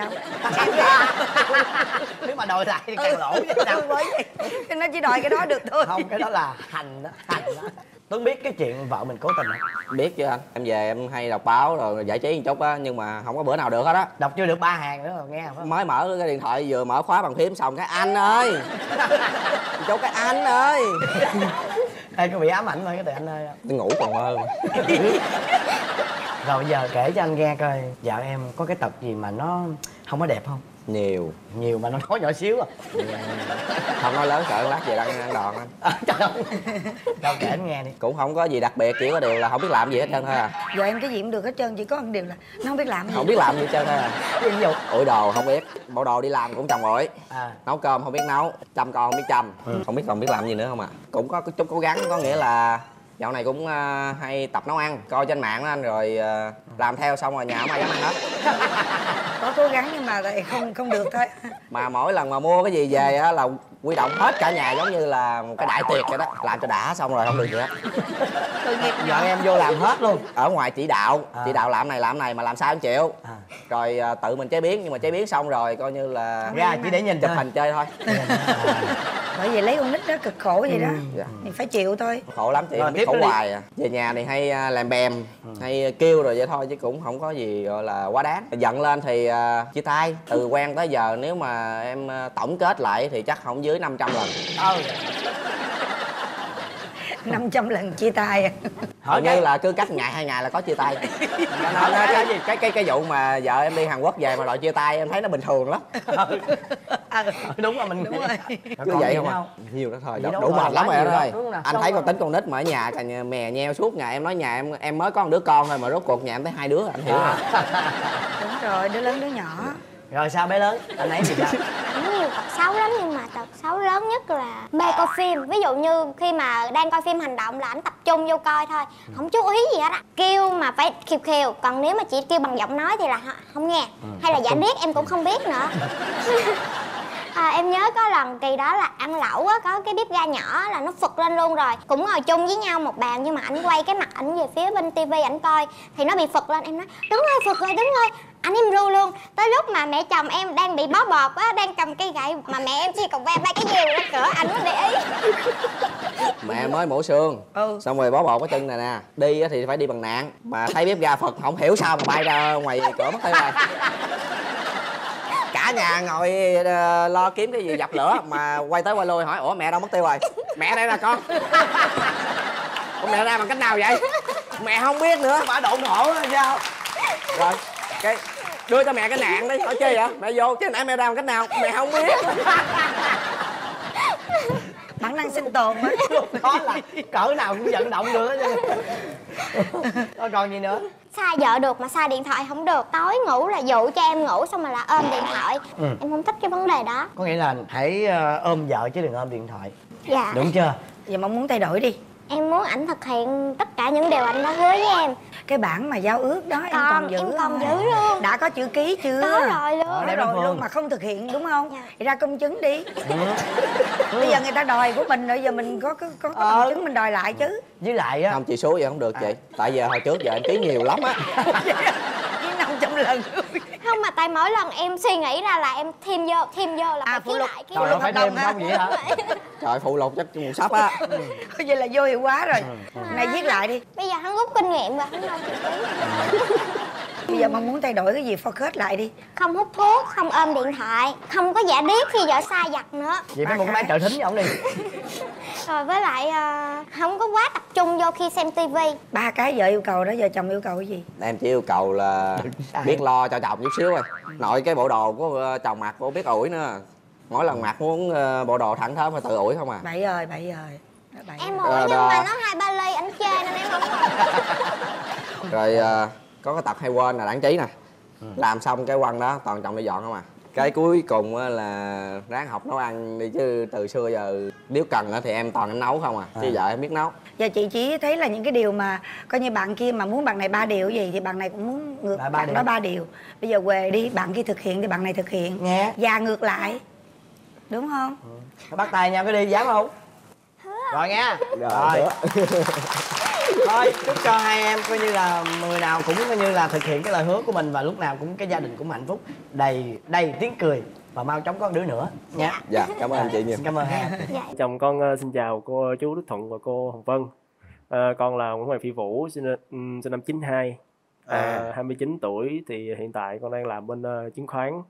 Nếu mà đòi lại thì càng lỗ chứ đâu. Nó chỉ đòi cái đó được thôi. Không, cái đó là hành đó. Tuấn biết cái chuyện vợ mình cố tình không? Biết chứ anh, em về em hay đọc báo rồi giải trí một chút á, nhưng mà không có bữa nào được hết á. Đọc chưa được 3 hàng nữa rồi nghe không? Mới mở cái điện thoại vừa mở khóa bàn phím xong cái anh ơi, chỗ cái anh ơi. Đây có bị ám ảnh thôi cái từ anh ơi. Tôi ngủ còn mơ. Rồi bây giờ kể cho anh nghe coi, vợ em có cái tật gì mà nó không có đẹp không? Nhiều mà nó nói nhỏ xíu à. Không nói lớn sợ lát về đang ăn đòn anh. Trời ơi. Đâu kể anh nghe đi. Cũng không có gì đặc biệt, chỉ có điều là không biết làm gì hết trơn thôi à. Giờ em cái gì cũng được hết trơn, chỉ có một điều là nó không biết làm gì. Không biết làm gì hết trơn thôi à. Ví dụ Ủi đồ không biết, bộ đồ đi làm cũng chồng ủi, nấu cơm không biết nấu, chăm con không biết chăm, không biết còn biết làm gì nữa không à. Cũng có chút cố gắng, có nghĩa là dạo này cũng hay tập nấu ăn, coi trên mạng đó anh, rồi làm theo xong rồi nhà không ai dám ăn hết. Có cố gắng nhưng mà lại không được thôi. Mà mỗi lần mà mua cái gì về á là quy động hết cả nhà giống như là một cái đại tiệc vậy đó, làm cho đã xong rồi không được gì hết. Tội nghiệp vợ em vô làm hết luôn. Ở ngoài chỉ đạo làm này mà làm sao anh chịu. Rồi tự mình chế biến, nhưng mà chế biến xong rồi coi như là ra chỉ để nhìn chụp hình chơi thôi. Bởi vì lấy con nít đó cực khổ vậy đó, thì phải chịu thôi. Khổ lắm chị, biết khổ hoài à. Về nhà thì hay làm bèm, hay kêu rồi vậy thôi chứ cũng không có gì gọi là quá đáng. Giận lên thì chia tay. Từ quen tới giờ nếu mà em tổng kết lại thì chắc không dưới 500 lần. 500 lần chia tay. Hầu như là cứ cách ngày 2 ngày là có chia tay. Cho nên cái vụ mà vợ em đi Hàn Quốc về mà đòi chia tay em thấy nó bình thường lắm. Đúng là mình đúng rồi. Cứ vậy không à? Nhiều đó thôi, đủ mệt lắm rồi đó thôi. Anh thấy con tính con nít mà ở nhà cả nhà mè nheo suốt ngày. Em nói nhà em mới có một đứa con thôi mà rốt cuộc nhà em tới 2 đứa, anh hiểu rồi. Đúng rồi, đứa lớn đứa nhỏ. Rồi sao bé lớn, anh ấy thì sao? Có nhiều tật xấu lắm, nhưng mà tật xấu lớn nhất là mê coi phim. Ví dụ như khi mà đang coi phim hành động là ảnh tập trung vô coi thôi, không chú ý gì hết á. Kêu mà phải khiêu khiêu, còn nếu mà chỉ kêu bằng giọng nói thì là không nghe. Hay là giả điếc em cũng không biết nữa. Em nhớ có lần kỳ đó là ăn lẩu á, có cái bếp ga nhỏ là nó phật lên luôn rồi. Cũng ngồi chung với nhau một bàn nhưng mà ảnh quay cái mặt ảnh về phía bên tivi ảnh coi thì nó bị phật lên. Em nói đúng rồi, phật rồi, đúng rồi. Anh em ru luôn. Tới lúc mà mẹ chồng em đang bị bó bọt á, đang cầm cây gậy mà mẹ em chỉ còn ve bay cái diều ra cửa, anh mới để ý. Mẹ mới mổ xương, xong rồi bó bọt cái chân này nè. Đi thì phải đi bằng nạn, mà thấy bếp ga phật không hiểu sao mà bay ra ngoài cửa mất tiêu rồi. Cả nhà ngồi lo kiếm cái gì dập lửa mà quay tới quay lui hỏi ủa mẹ đâu mất tiêu rồi. Mẹ đây là con. Ủa mẹ ra bằng cách nào vậy? Mẹ không biết nữa. Bà độn thổ hay sao? Rồi cái đưa cho mẹ cái nạn đi, hỏi chơi vậy? Mẹ vô chứ nãy mẹ ra bằng cách nào? Mẹ không biết. Bản năng sinh tồn á. Đó là cỡ nào cũng vận động được hết. Còn gì nữa? Xa vợ được mà xa điện thoại không được. Tối ngủ là dụ cho em ngủ xong rồi là ôm điện thoại. Em không thích cái vấn đề đó. Có nghĩa là hãy ôm vợ chứ đừng ôm điện thoại. Dạ. Đúng chưa? Giờ mong muốn thay đổi đi. Em muốn ảnh thực hiện tất cả những điều anh đã hứa với em. Cái bản mà giao ước đó em còn giữ em còn không? giữ luôn. Đã có chữ ký chưa? Có rồi luôn. Có rồi luôn mà không thực hiện đúng không? Dạ. Thì ra công chứng đi. Bây giờ người ta đòi của mình rồi, giờ mình có công chứng mình đòi lại chứ. Với lại á Không, chị số vậy không được chị. Tại giờ hồi trước giờ em ký nhiều lắm á. Với 500 lần. Không, mà tại mỗi lần em suy nghĩ ra là em thêm vô là phải ký lại ký Trời ơi, phải thêm không vậy hả? Trời, phụ lục chắc một sắp á. Vậy là vô hiệu quá rồi. Này viết lại đi. Bây giờ hắn rút kinh nghiệm rồi, hắn đâu chịu ký. Bây giờ mong muốn thay đổi cái gì focus lại đi. Không hút thuốc, không ôm điện thoại, không có giả điếc khi vợ xa vặt nữa. Vậy phải một cái máy trợ thính cho ổng đi. Rồi với lại không có quá tập trung vô khi xem tivi. 3 cái vợ yêu cầu đó, giờ chồng yêu cầu cái gì? Em chỉ yêu cầu là biết lo cho chồng chút xíu thôi. Nội cái bộ đồ của chồng mặc cô biết ủi nữa. Mỗi lần mặc muốn bộ đồ thẳng thớm phải tự ủi không à. Bậy rồi. Em ủi nhưng mà nó 2-3 ly ảnh chê nên em không ủi. Rồi có cái tật hay quên là đáng trí nè. Làm xong cái quăng đó toàn chồng đi dọn không à. Cái cuối cùng là ráng học nấu ăn đi, chứ từ xưa giờ nếu cần thì em toàn em nấu không à, chứ vợ em biết nấu. Giờ chị chỉ thấy là những cái điều mà coi như bạn kia mà muốn bạn này 3 điều gì thì bạn này cũng muốn ngược bạn đó 3 điều. Bây giờ về đi, bạn kia thực hiện thì bạn này thực hiện. Nghe. Và ngược lại. Đúng không? Bắt tay nhau cái đi, dám không? Rồi nha. Rồi. Thôi, chúc cho hai em coi như là người nào cũng coi như là thực hiện cái lời hứa của mình, và lúc nào cũng cái gia đình cũng hạnh phúc, đầy tiếng cười và mau chóng có đứa nữa nha. Dạ, cảm ơn chị nhiều. Xin cảm ơn hai em. Chồng con xin chào cô chú Đức Thuận và cô Hồng Vân. Con là Nguyễn Hoàng Phi Vũ, sinh năm 92, 29 tuổi, thì hiện tại con đang làm bên chứng khoán.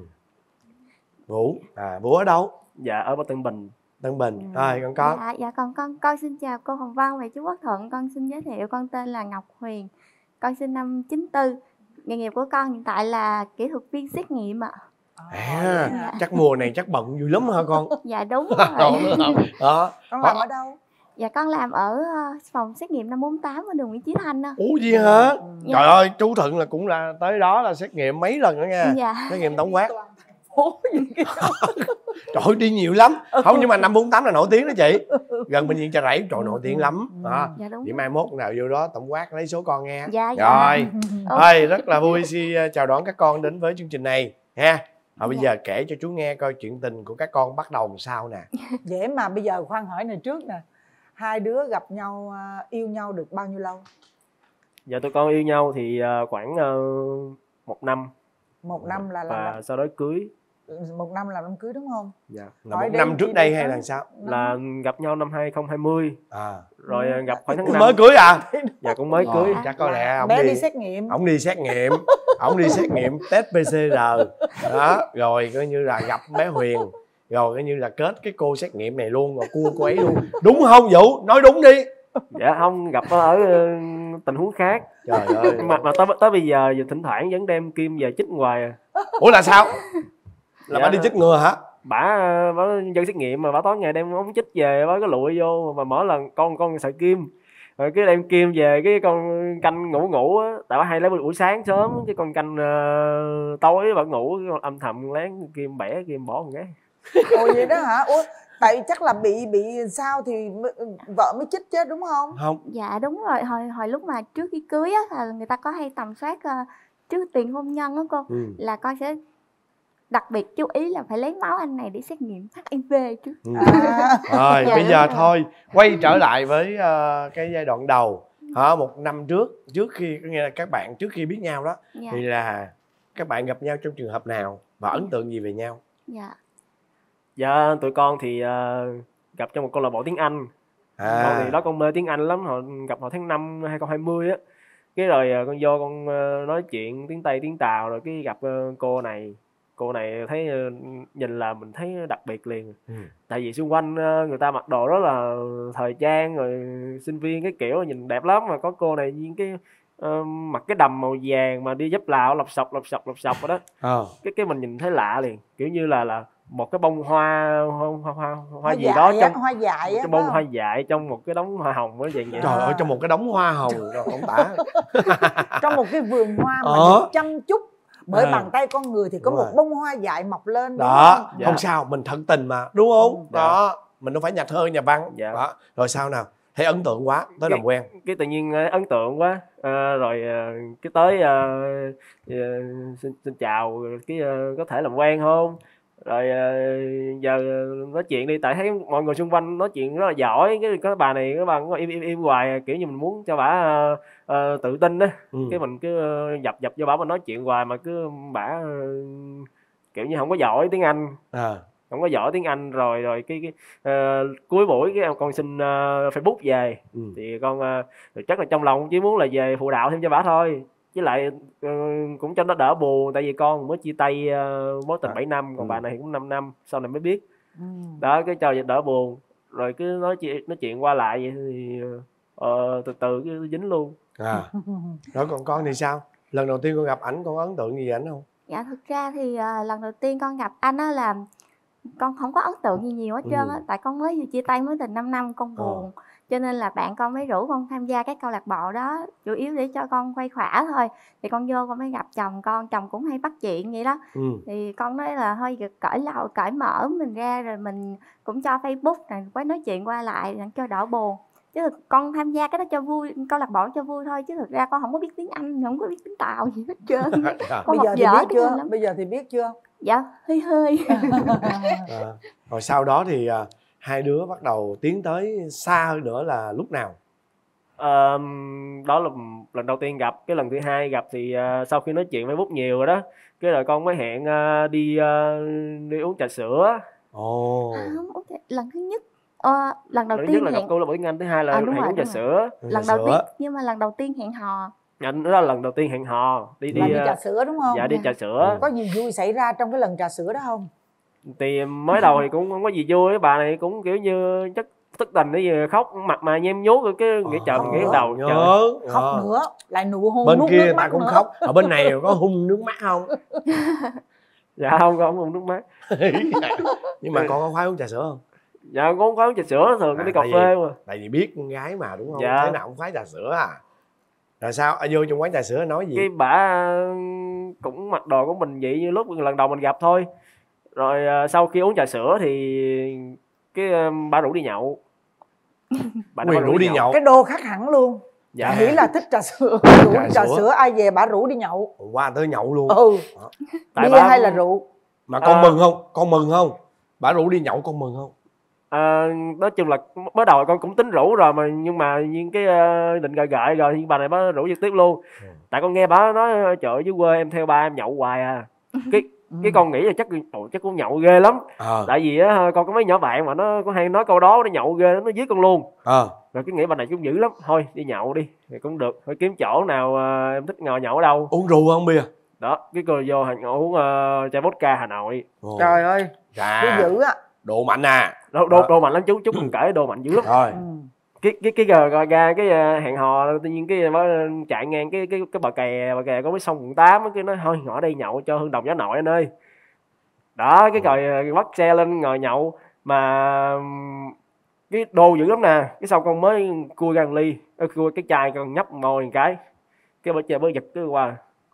Vũ, Vũ ở đâu? Dạ ở Tân Bình. Tân Bình. Rồi con có. Dạ con xin chào cô Hồng Vân và chú Quốc Thuận. Con xin giới thiệu, con tên là Ngọc Huyền. Con sinh năm 94. Nghề nghiệp của con hiện tại là kỹ thuật viên xét nghiệm ạ. Dạ. Chắc mùa này chắc bận dữ lắm hả con? Dạ đúng rồi. Đó. Con làm ở đâu? Dạ con làm ở phòng xét nghiệm 548 ở đường Nguyễn Chí Thanh á. Ủa gì hả? Trời ơi, chú Thuận là cũng là tới đó là xét nghiệm mấy lần nữa nha. Dạ. Xét nghiệm tổng quát. Trời ơi, đi nhiều lắm. Không, nhưng mà 548 là nổi tiếng đó chị. Gần bệnh viện Chợ Rẫy, trời nổi tiếng lắm. Dạ đúng. Vậy mai mốt nào vô đó tổng quát lấy số con nghe. Dạ. Rồi. Thôi, rất là vui khi chào đón các con đến với chương trình này ha. Bây giờ kể cho chú nghe coi chuyện tình của các con bắt đầu làm sao nè. Dễ mà, bây giờ khoan hỏi này trước nè. Hai đứa gặp nhau, yêu nhau được bao nhiêu lâu? Dạ tụi con yêu nhau thì khoảng 1 năm. 1 năm là và sau đó cưới. 1 năm là năm cưới đúng không? Dạ. Là 1 năm trước đây hay là sao? Là gặp nhau năm 2020. Rồi gặp khoảng tháng 5. Mới cưới à? Dạ cũng mới cưới. Chắc có lẽ ông bé đi xét nghiệm. Ông đi xét nghiệm. Ông đi xét nghiệm test PCR. Đó, rồi coi như là gặp bé Huyền. Rồi coi như là kết cái cô xét nghiệm này luôn, rồi cua cô ấy luôn. Đúng không Vũ? Nói đúng đi. Dạ không, gặp ở tình huống khác. Trời ơi. Mà tới bây giờ thỉnh thoảng vẫn đem kim về chích ngoài à. Ủa là sao? Là bà đi chích ngừa hả? Bả dân xét nghiệm mà bả tối ngày đem ống chích về, bả có lụi vô, mà mỗi lần con sợ kim, rồi cái đem kim về cái con canh ngủ á, tại bả hay lấy buổi sáng sớm, chứ con canh tối bả ngủ âm thầm lén kim bẻ kim bỏ một cái. Ồ vậy đó hả? Ủa tại chắc là bị sao thì vợ mới chích chứ đúng không? Không. Dạ đúng rồi, hồi lúc mà trước khi cưới á là người ta có hay tầm soát trước tiền hôn nhân á cô. Là con sẽ đặc biệt chú ý là phải lấy máu anh này để xét nghiệm HIV trước. Rồi bây giờ thôi quay trở lại với cái giai đoạn đầu. 1 năm trước khi có nghĩa là các bạn trước khi biết nhau đó, thì là các bạn gặp nhau trong trường hợp nào và ấn tượng gì về nhau? Dạ tụi con thì gặp trong một câu lạc bộ tiếng Anh. Con thì đó con mê tiếng Anh lắm, gặp hồi tháng 5 2020 á. Cái rồi con vô con nói chuyện tiếng Tây tiếng Tàu, rồi cái gặp cô này thấy nhìn là mình thấy đặc biệt liền. Tại vì xung quanh người ta mặc đồ rất là thời trang, rồi sinh viên cái kiểu nhìn đẹp lắm, mà có cô này với cái mặc cái đầm màu vàng mà đi dép lạo lọc sọc rồi đó. Cái mình nhìn thấy lạ liền, kiểu như là một cái bông hoa gì dại đó trong hoa dại cái bông hoa dại trong một cái đống hoa hồng đó vậy. Trời ơi, trong một cái đống hoa hồng rồi không tả. Trong một cái vườn hoa mà được chăm chút bởi bàn tay con người thì có một bông hoa dại mọc lên đó. Không sao, mình thật tình mà đúng không? Đó, mình đâu phải nhà thơ nhà văn. Đó. Rồi sao nào? thấy ấn tượng quá tới làm quen. Cái tự nhiên ấn tượng quá, rồi cái tới xin chào, cái có thể làm quen không, rồi giờ nói chuyện đi, tại thấy mọi người xung quanh nói chuyện rất là giỏi, cái có bà này, các bà có im hoài, kiểu như mình muốn cho bà tự tin đó. Cái mình cứ dập cho bà, mình nói chuyện hoài mà cứ bà kiểu như không có giỏi tiếng Anh, không có giỏi tiếng Anh. Rồi cái cuối buổi cái con xin Facebook về, thì con chắc là trong lòng chỉ muốn là về phụ đạo thêm cho bà thôi, với lại cũng cho nó đỡ buồn, tại vì con mới chia tay mối tình 7 năm, còn bà này thì cũng 5 năm sau này mới biết. Đó, cái cho đỡ buồn, rồi cứ nói chuyện qua lại vậy thì từ từ cứ dính luôn. Rồi còn con thì sao? Lần đầu tiên con gặp ảnh con có ấn tượng gì về ảnh không? Dạ thực ra thì lần đầu tiên con gặp anh á là con không có ấn tượng gì nhiều hết trơn á, tại con mới vừa chia tay mối tình 5 năm, con buồn. Cho nên là bạn con mới rủ con tham gia cái câu lạc bộ đó, chủ yếu để cho con khuây khỏa thôi. Thì con vô con mới gặp chồng con, chồng cũng hay bắt chuyện vậy đó. Thì con nói là thôi cởi mở mình ra, rồi mình cũng cho Facebook này quay nói chuyện qua lại cho đỡ buồn. Chứ con tham gia cái đó cho vui, câu lạc bộ cho vui thôi, chứ thực ra con không có biết tiếng Anh, không có biết tiếng Tàu gì hết trơn. Con bây giờ thì biết chưa? Bây giờ thì biết chưa? Dạ hơi. Rồi sau đó thì hai đứa bắt đầu tiến tới xa hơn nữa là lúc nào? Đó là lần đầu tiên gặp. Cái lần thứ hai gặp thì sau khi nói chuyện Facebook nhiều rồi đó, cái rồi con mới hẹn đi uống trà sữa. Lần thứ nhất lần đầu lần tiên nhất là gặp câu lạc bộ tiếng Anh, thứ hai là hẹn uống trà sữa. Lần đầu tiên, nhưng mà lần đầu tiên hẹn hò. Đó là lần đầu tiên hẹn hò, đi trà sữa đúng không? Dạ, đi trà sữa. Có gì vui xảy ra trong cái lần trà sữa đó không? Thì mới đầu thì cũng không có gì vui, bà này cũng kiểu như chắc tức tình cái gì, khóc mặt mà nhem nhuốc rồi cái nghĩ trời, nghĩ đầu khóc nữa lại nụ hôn bên nước kia mắt ta cũng nữa. khóc, ở bên này có hung nước mắt không? Dạ không hung nước mắt. Nhưng mà con có khoái uống trà sữa không? Dạ con không khoái uống trà sữa, thường đi cà phê mà. Tại vì biết con gái mà đúng không? Dạ. Thế nào cũng khoái trà sữa à? Rồi sao vô trong quán trà sữa nói gì? Cái bả cũng mặc đồ của mình vậy như lúc lần đầu mình gặp thôi. Rồi sau khi uống trà sữa thì cái bả rủ đi nhậu. Bà rủ đi nhậu. Cái đô khác hẳn luôn. Dạ. Nghĩ là thích trà sữa, rủ trà sữa ai về bả rủ đi nhậu. Qua tới nhậu luôn. Tại bia hay là rượu? Mà con mừng không? Con mừng không? Bả rủ đi nhậu con mừng không? Nói chung là mới đầu con cũng tính rủ rồi, mà nhưng mà những cái định gợi rồi thì bà này bà rủ trực tiếp luôn. Tại con nghe bà nói trời ơi, dưới quê em theo ba em nhậu hoài à. Cái con nghĩ là chắc cũng nhậu ghê lắm. Tại vì á con có mấy nhỏ bạn mà nó có hay nói câu đó, nó nhậu ghê nó giết con luôn. Rồi cái nghĩ bà này cũng dữ lắm, thôi đi nhậu đi thì cũng được, phải kiếm chỗ nào em thích ngồi nhậu ở đâu. Uống rượu không bia? Đó, cái cô vô uống chai vodka Hà Nội. Trời ơi, cái dữ á. Độ mạnh à. Độ mạnh lắm chú mình kể đồ mạnh dữ lắm. Rồi. Cái ra cái hẹn hò, tự nhiên cái chạy ngang cái bờ kè có mấy sông quận 8, cái nói thôi ngồi đây nhậu cho hương đồng gió nội anh ơi. Đó, cái rồi bắt xe lên ngồi nhậu mà cái đồ dữ lắm nè. Cái sau con mới cua ra một ly, cua cái chai con nhấp môi một cái bờ chè bơ giật cái qua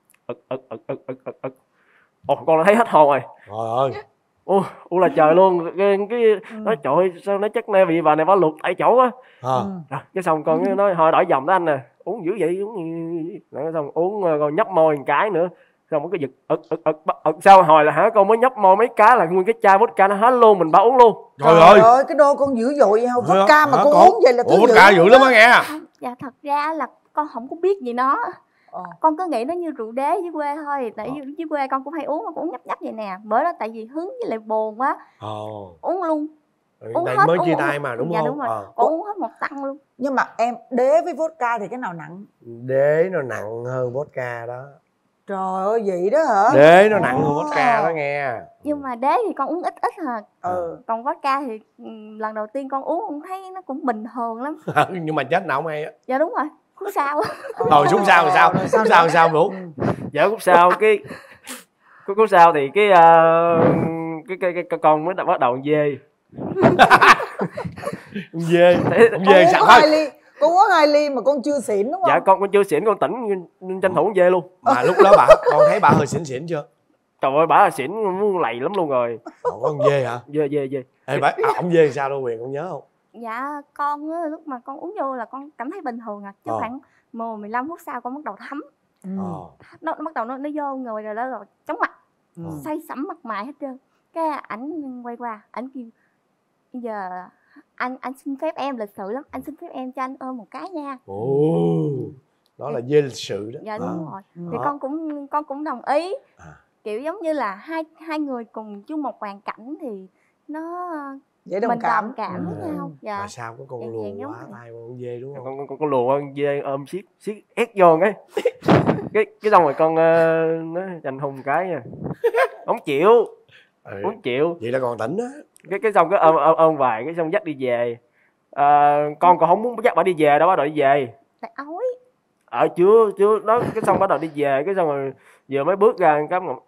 con thấy hết hồn rồi. Trời ơi. Ủa là trời luôn. Cái nói trời ơi, sao nó chắc nay bị bà này bà luộc tại chỗ á. Rồi cái xong con nói thôi đổi dòng đó anh nè, uống dữ vậy rồi xong uống còn nhấp môi một cái nữa, xong cái giật sao hồi là hả con mới nhấp môi mấy cái là nguyên cái chai vodka nó hết luôn, mình bảo uống luôn. Trời ơi cái đô con dữ dội không? Vodka mà con uống vậy là thứ vodka dữ lắm á nghe. Dạ thật ra là con không có biết gì nó. Con cứ nghĩ nó như rượu đế dưới quê thôi. Tại dưới quê con cũng hay uống, mà cũng nhấp vậy nè. Bữa đó tại vì hứng với lại buồn quá, uống luôn. Uống hết, mới chia tay mà đúng không? Dạ đúng rồi. Con uống hết một tăng luôn. Nhưng mà em đế với vodka thì cái nào nặng? Đế nó nặng hơn vodka đó. Trời ơi vậy đó hả? Đế nó nặng hơn vodka đó nghe. Nhưng mà đế thì con uống ít à. Còn vodka thì lần đầu tiên con uống thấy nó cũng bình thường lắm. Nhưng mà chết nào không hay á. Dạ đúng rồi. Khúc sau. Khúc sau sao? Khúc sau sao bố? Dạ khúc sau khúc sau thì cái con mới bắt đầu dê. Dê sẵn thôi. Con uống 2 ly mà con chưa xỉn đúng không? Dạ con chưa xỉn, con tỉnh tranh thủ dê luôn. Mà lúc đó con thấy bà hơi xỉn chưa? Trời ơi bà là xỉn muốn lầy lắm luôn rồi. Con dê hả? Dê. Ê bà ổng dê sao đâu Quyền, con nhớ không? Dạ con á, lúc mà con uống vô là con cảm thấy bình thường à, chứ khoảng 15 phút sau con bắt đầu thấm. Nó bắt đầu nó vô người rồi đó, rồi chóng mặt, say sẩm mặt mày hết trơn. Cái ảnh quay qua, ảnh kêu giờ anh xin phép em, lịch sự lắm, anh xin phép em cho anh ôm một cái nha. Đó là dê lịch sự đó. Dạ đúng rồi. Thì con cũng đồng ý. Kiểu giống như là hai người cùng chung một hoàn cảnh thì nó dễ đồng cảm với nhau. Dạ. Mà sao có con luồn quá tay con dê đúng không? Con luồn con dê ôm siết ép vô cái cái xong rồi con nó dành hùng cái nha. Không chịu. Không chịu. Vậy là còn tỉnh á. Cái xong cái ôm vài cái xong dắt đi về. Con còn không muốn dắt bà đi về đâu, bắt đầu đi về. Tại ói. Chưa đó, cái xong bắt đầu đi về, cái xong rồi vừa mới bước ra cái ngồi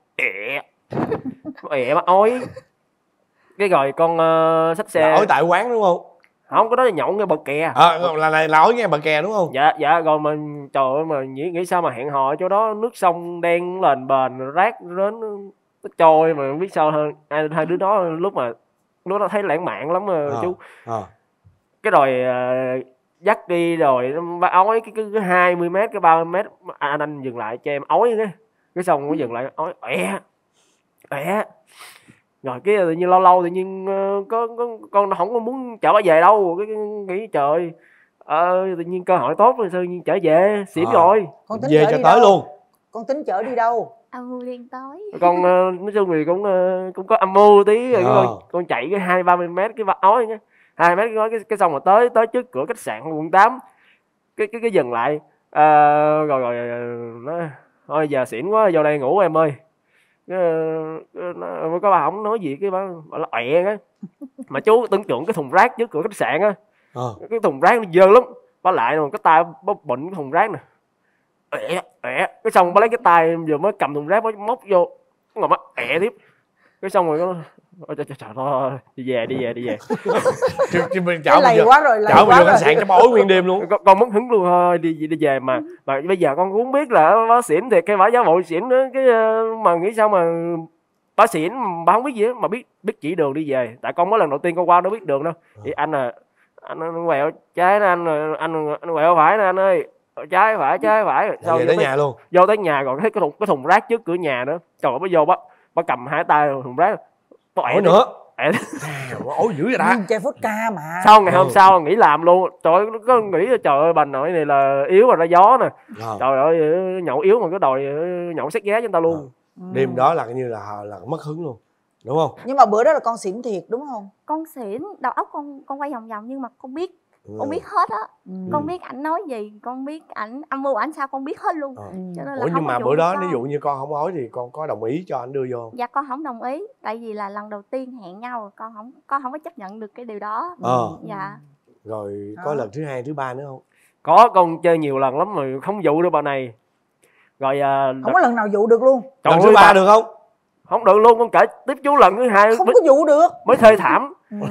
ẹ mà ói. Cái rồi con xách xe. Là ói tại quán đúng không? Không, cái đó là nhậu ngay bờ kè. Là ói ngay bờ kè đúng không? Dạ rồi mình trời ơi mà nghĩ sao mà hẹn hò ở chỗ đó, nước sông đen lềnh bềnh, rác rến nó trôi mà không biết sao hơn. Hai đứa đó lúc đó thấy lãng mạn lắm chú. Cái rồi dắt đi rồi nó ói cái 20 m, cái 30 m anh dừng lại cho em ói cái xong nó dừng lại ói ẻ. Rồi cái tự nhiên lâu tự nhiên có con không có muốn chở bà về đâu, cái nghĩ trời tự nhiên cơ hội tốt rồi sao nhiên trở về xỉn rồi. Con tính về cho tới luôn. Con tính chở đi đâu? Âm mưu đen tối. Con nói chung thì cũng có âm mưu tí rồi con chạy cái 20-30 m cái vắt ói nhá. 2 mét cái xong rồi tới trước cửa khách sạn quận 8. Cái dừng lại. Rồi nó thôi giờ xỉn quá vô đây ngủ em ơi. Có bà không nói gì cái bà là ọe á. Mà chú tưởng tượng cái thùng rác trước cửa khách sạn á. Cái thùng rác nó dơ lắm. Bà lại rồi cái tay bóp bệnh cái thùng rác nè. Ẻ. Cái xong bà lấy cái tay vừa mới cầm thùng rác bà móc vô. Ngồi mắt ẻ tiếp. Cái xong rồi nó trời ơi, đi về. Chở lầy quá rồi, chở mình vô khách sạn cho bói nguyên đêm luôn. Con mất hứng luôn thôi, đi về mà bây giờ con cũng biết là bá xỉn thiệt hay bả giả bộ xỉn nữa, cái mà nghĩ sao mà bả xỉn bà không biết gì hết mà biết chỉ đường đi về, tại con mới lần đầu tiên con qua đâu biết đường đâu. Thì anh quẹo trái nè, anh quẹo phải nè anh ơi, trái phải. Sau về tới nhà luôn. Vô tới nhà còn thấy cái thùng rác trước cửa nhà nữa. Trời ơi, bà vô bà cầm hai tay thùng rác. Ổi nữa. Ổi dữ vậy ta. Chai vodka mà. Sau ngày hôm sau nghỉ làm luôn. Trời ơi, có nghĩ trời ơi bà nội này là yếu mà ra gió nè. Trời ơi, nhậu yếu mà cứ đòi nhậu xét ghé cho người ta luôn. Đêm đó là như là mất hứng luôn. Đúng không? Nhưng mà bữa đó là con xỉn thiệt đúng không? Con xỉn, đầu óc con quay vòng nhưng mà con biết. Con biết hết á. Con biết ảnh nói gì, con biết ảnh âm mưu ảnh sao, con biết hết luôn. Cho nên là nhưng mà bữa đó ví dụ như con không ói thì con có đồng ý cho anh đưa vô không? Dạ con không đồng ý, tại vì là lần đầu tiên hẹn nhau, con không có chấp nhận được cái điều đó. Dạ. Rồi có lần thứ hai, thứ ba nữa không? Có, con chơi nhiều lần lắm rồi không dụ được bà này. Rồi không có lần nào dụ được luôn. Lần thứ ba được không? Không được luôn, con kể tiếp chú lần thứ hai không có dụ được, mới thê thảm.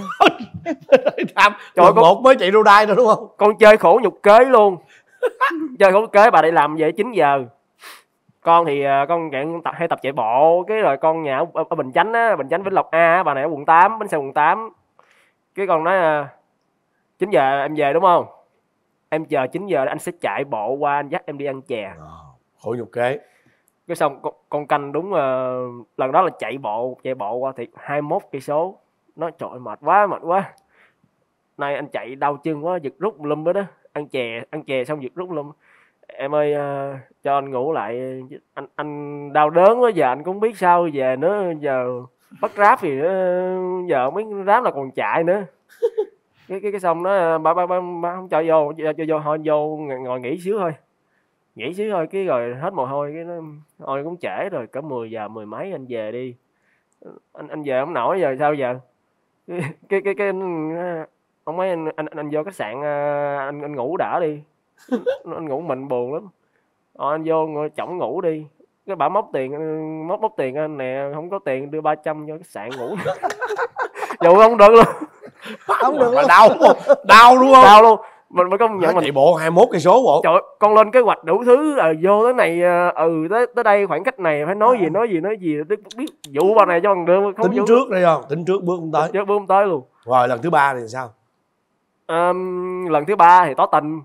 Trời, một mới chạy đô đai rồi đúng không? Con chơi khổ nhục kế luôn. Chơi khổ kế bà đi làm về 9 giờ. Con thì con hay tập chạy bộ, cái rồi con nhà ở Bình Chánh á, Bình Chánh Vĩnh Lộc A, bà này ở quận 8, bến xe quận 8. Cái con nói 9 giờ em về đúng không? Em chờ 9 giờ anh sẽ chạy bộ qua, anh dắt em đi ăn chè. Khổ nhục kế. Cái xong con canh đúng lần đó là chạy bộ qua thì 21 cây số. Nói trời mệt quá. Nay anh chạy đau chân quá, giật rút lum đó. Ăn chè xong giật rút lum. Em ơi cho anh ngủ lại, anh đau đớn quá, giờ anh cũng biết sao về nữa, giờ bắt Grab thì giờ mấy Grab là còn chạy nữa. cái xong đó bà không cho vô thôi, vô ngồi nghỉ xíu thôi, cái rồi hết mồ hôi, cái nó thôi cũng trễ rồi, cỡ 10 giờ 10 mấy anh về đi, anh về không nổi giờ sao giờ. cái ông mấy anh vô khách sạn, anh ngủ đã đi. Anh ngủ mình buồn lắm. Anh vô chổng ngủ đi. Cái bà móc tiền anh nè, không có tiền đưa 300 cho khách sạn ngủ. Dù không được luôn. Không được luôn. Đau đúng không? Đau luôn. Mình phải công nhận chạy bộ 21 cây số bộ. Trời ơi, con lên kế hoạch đủ thứ, vô tới này tới đây khoảng cách này phải nói gì biết vụ bà này cho bằng được không. Tính trước đây không? Tính trước bước không tới. Bước không tới luôn. Rồi lần thứ ba thì sao? Lần thứ ba thì tỏ tình.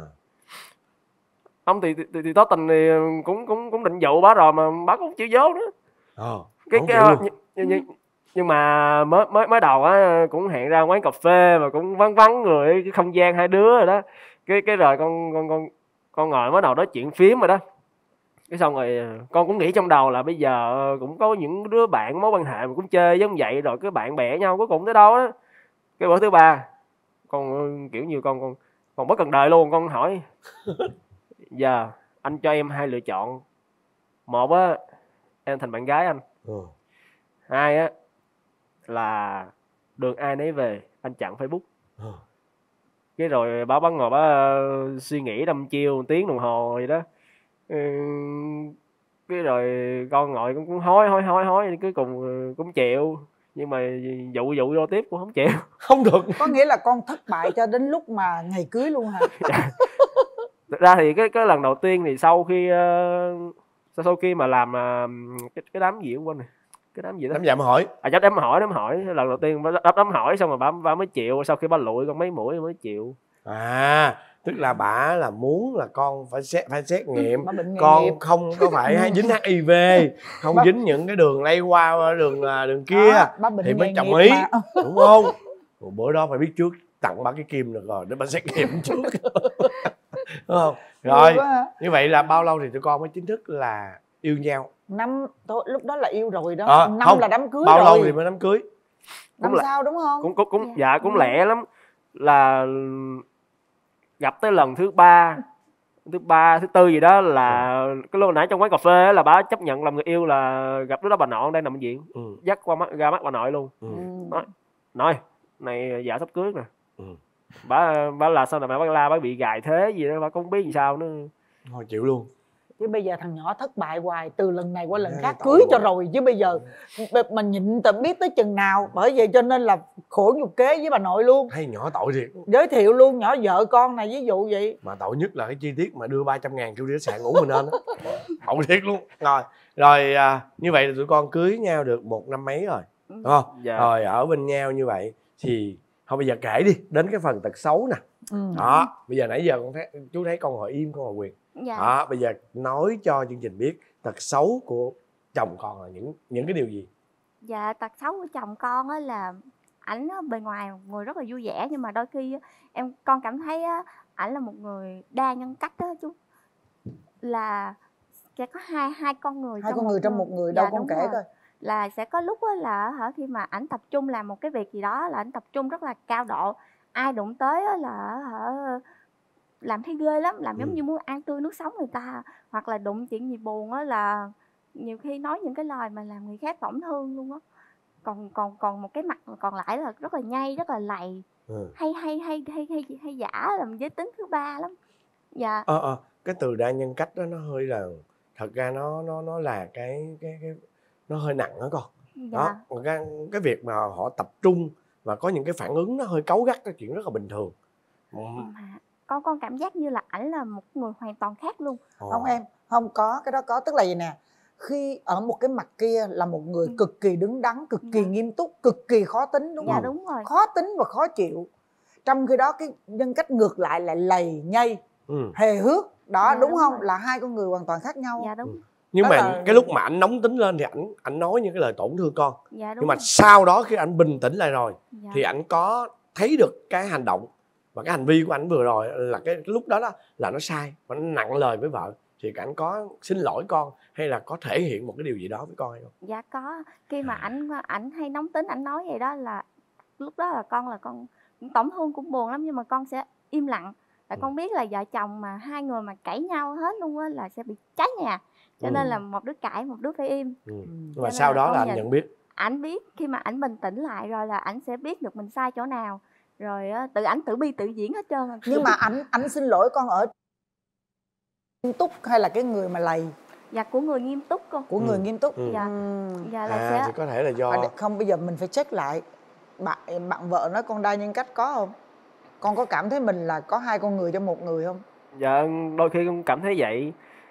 Ông thì tỏ tình thì cũng định dụ bả rồi mà bả cũng chịu vô nữa. Nhưng mà mới đầu á cũng hẹn ra quán cà phê mà cũng vắng người, cái không gian hai đứa rồi đó. Cái rồi con ngồi mới đầu nói chuyện phím rồi đó. Cái xong rồi con cũng nghĩ trong đầu là bây giờ cũng có những đứa bạn mối quan hệ mà cũng chơi giống vậy rồi, cái bạn bè nhau cuối cùng tới đâu á. Cái bữa thứ ba con kiểu như con bất cần đời luôn, con hỏi giờ anh cho em hai lựa chọn. Một á, em thành bạn gái anh. Hai á là đường ai nấy về, anh chặn Facebook. Cái rồi bà ngồi bà suy nghĩ đăm chiêu 1 tiếng đồng hồ vậy đó. Cái rồi con ngồi cũng hối cuối cùng cũng chịu. Nhưng mà dụ vô tiếp cũng không chịu. Không được. Có nghĩa là con thất bại cho đến lúc mà ngày cưới luôn hả? Thực ra thì cái lần đầu tiên thì sau khi mà làm cái đám gì quên này, cái đám gì đó, đám dạ hỏi đám hỏi lần đầu tiên đám hỏi xong rồi bà mới chịu, sau khi bà lụi con mấy mũi mới chịu. Tức là bả là muốn là con phải xét nghiệm, con không có phải dính HIV, không dính những cái đường lây qua đường kia thì mới đồng ý, đúng không? Bữa đó phải biết trước tặng bả cái kim được rồi để bả xét nghiệm trước. Đúng không? Rồi như vậy là bao lâu thì tụi con mới chính thức là yêu nhau? Năm lúc đó là yêu rồi đó. Năm là đám cưới bao rồi. Lâu thì mới đám cưới? Năm sau đúng không? Cũng lẹ lắm, là gặp tới lần thứ ba, thứ tư gì đó là cái lúc nãy trong quán cà phê là bà chấp nhận làm người yêu, là gặp đứa đó bà nội đang nằm bệnh viện, dắt qua ra mắt bà nội luôn. Nói nội này vợ sắp cưới nè. Bà là sao mà bà bị gài thế gì đó, bà không biết gì sao nữa. Thôi chịu luôn. Chứ bây giờ thằng nhỏ thất bại hoài, từ lần này qua lần khác cưới cho rồi. Chứ bây giờ mình nhịn tao biết tới chừng nào. Bởi vậy cho nên là khổ nhục kế với bà nội luôn. Hay nhỏ tội thiệt. Giới thiệu luôn nhỏ vợ con này ví dụ vậy. Mà tội nhất là cái chi tiết mà đưa 300.000 kêu đi khách sạn ngủ mình nên đó. Tội thiệt luôn. Rồi như vậy là tụi con cưới nhau được 1 năm mấy rồi, đúng không? Rồi ở bên nhau như vậy thì thôi bây giờ kể đi đến cái phần tật xấu nè. Đó, bây giờ nãy giờ chú thấy con ngồi im, con ngồi quyền. Đó, bây giờ nói cho chương trình biết tật xấu của chồng con là những cái điều gì? Dạ, tật xấu của chồng con á là ảnh bề ngoài một người rất là vui vẻ, nhưng mà đôi khi con cảm thấy ảnh là một người đa nhân cách đó chú. Là sẽ có hai con người trong một người. Đâu con kể coi. Là sẽ có lúc là khi mà ảnh tập trung làm một cái việc gì đó là ảnh tập trung rất là cao độ, ai đụng tới là làm thấy ghê lắm, làm giống như muốn ăn tươi nuốt sống người ta, hoặc là đụng chuyện gì buồn á là nhiều khi nói những cái lời mà làm người khác tổn thương luôn á. Còn một cái mặt còn lại là rất là nhây, rất là lầy, hay giả làm giới tính thứ ba lắm. Dạ. Cái từ đa nhân cách đó nó hơi là, thật ra nó là cái nó hơi nặng đó con. Đó, cái việc mà họ tập trung và có những cái phản ứng nó hơi cáu gắt là chuyện rất là bình thường. Con cảm giác như là ảnh là một người hoàn toàn khác luôn. Không em, không có, cái đó có, tức là gì nè, khi ở một cái mặt kia là một người cực kỳ đứng đắn, cực kỳ nghiêm túc, cực kỳ khó tính, đúng không? Đúng rồi. Khó tính và khó chịu. Trong khi đó cái nhân cách ngược lại là lầy nhây, hề hước. Đó, đúng không? Rồi. Là hai con người hoàn toàn khác nhau. Dạ đúng. Nhưng đó mà cái lúc mà anh nóng tính lên thì ảnh nói những cái lời tổn thương con. Nhưng mà sau đó khi anh bình tĩnh lại rồi thì ảnh có thấy được cái hành động và cái hành vi của ảnh vừa rồi là cái lúc đó là nó sai và nó nặng lời với vợ, thì ảnh có xin lỗi con hay là có thể hiện một cái điều gì đó với con hay không? Dạ có. Khi mà ảnh hay nóng tính, ảnh nói vậy đó là lúc đó là con tổn thương cũng buồn lắm, nhưng mà con sẽ im lặng. Tại con biết là vợ chồng mà hai người mà cãi nhau hết luôn á là sẽ bị cháy nhà. Cho nên là một đứa cãi, một đứa phải im. Nhưng mà sau đó là anh nhận biết. Ảnh biết, khi mà ảnh bình tĩnh lại rồi là ảnh sẽ biết được mình sai chỗ nào. Rồi tự ảnh tự bi tự diễn hết trơn. Nhưng mà ảnh xin lỗi con ở nghiêm túc hay là cái người mà lầy? Dạ, của người nghiêm túc con. Của người nghiêm túc. Dạ là sẽ... thì có thể là do không, bây giờ mình phải check lại. Bạn vợ nói con đa nhân cách có không? Con có cảm thấy mình là có hai con người trong một người không? Dạ, đôi khi con cảm thấy vậy.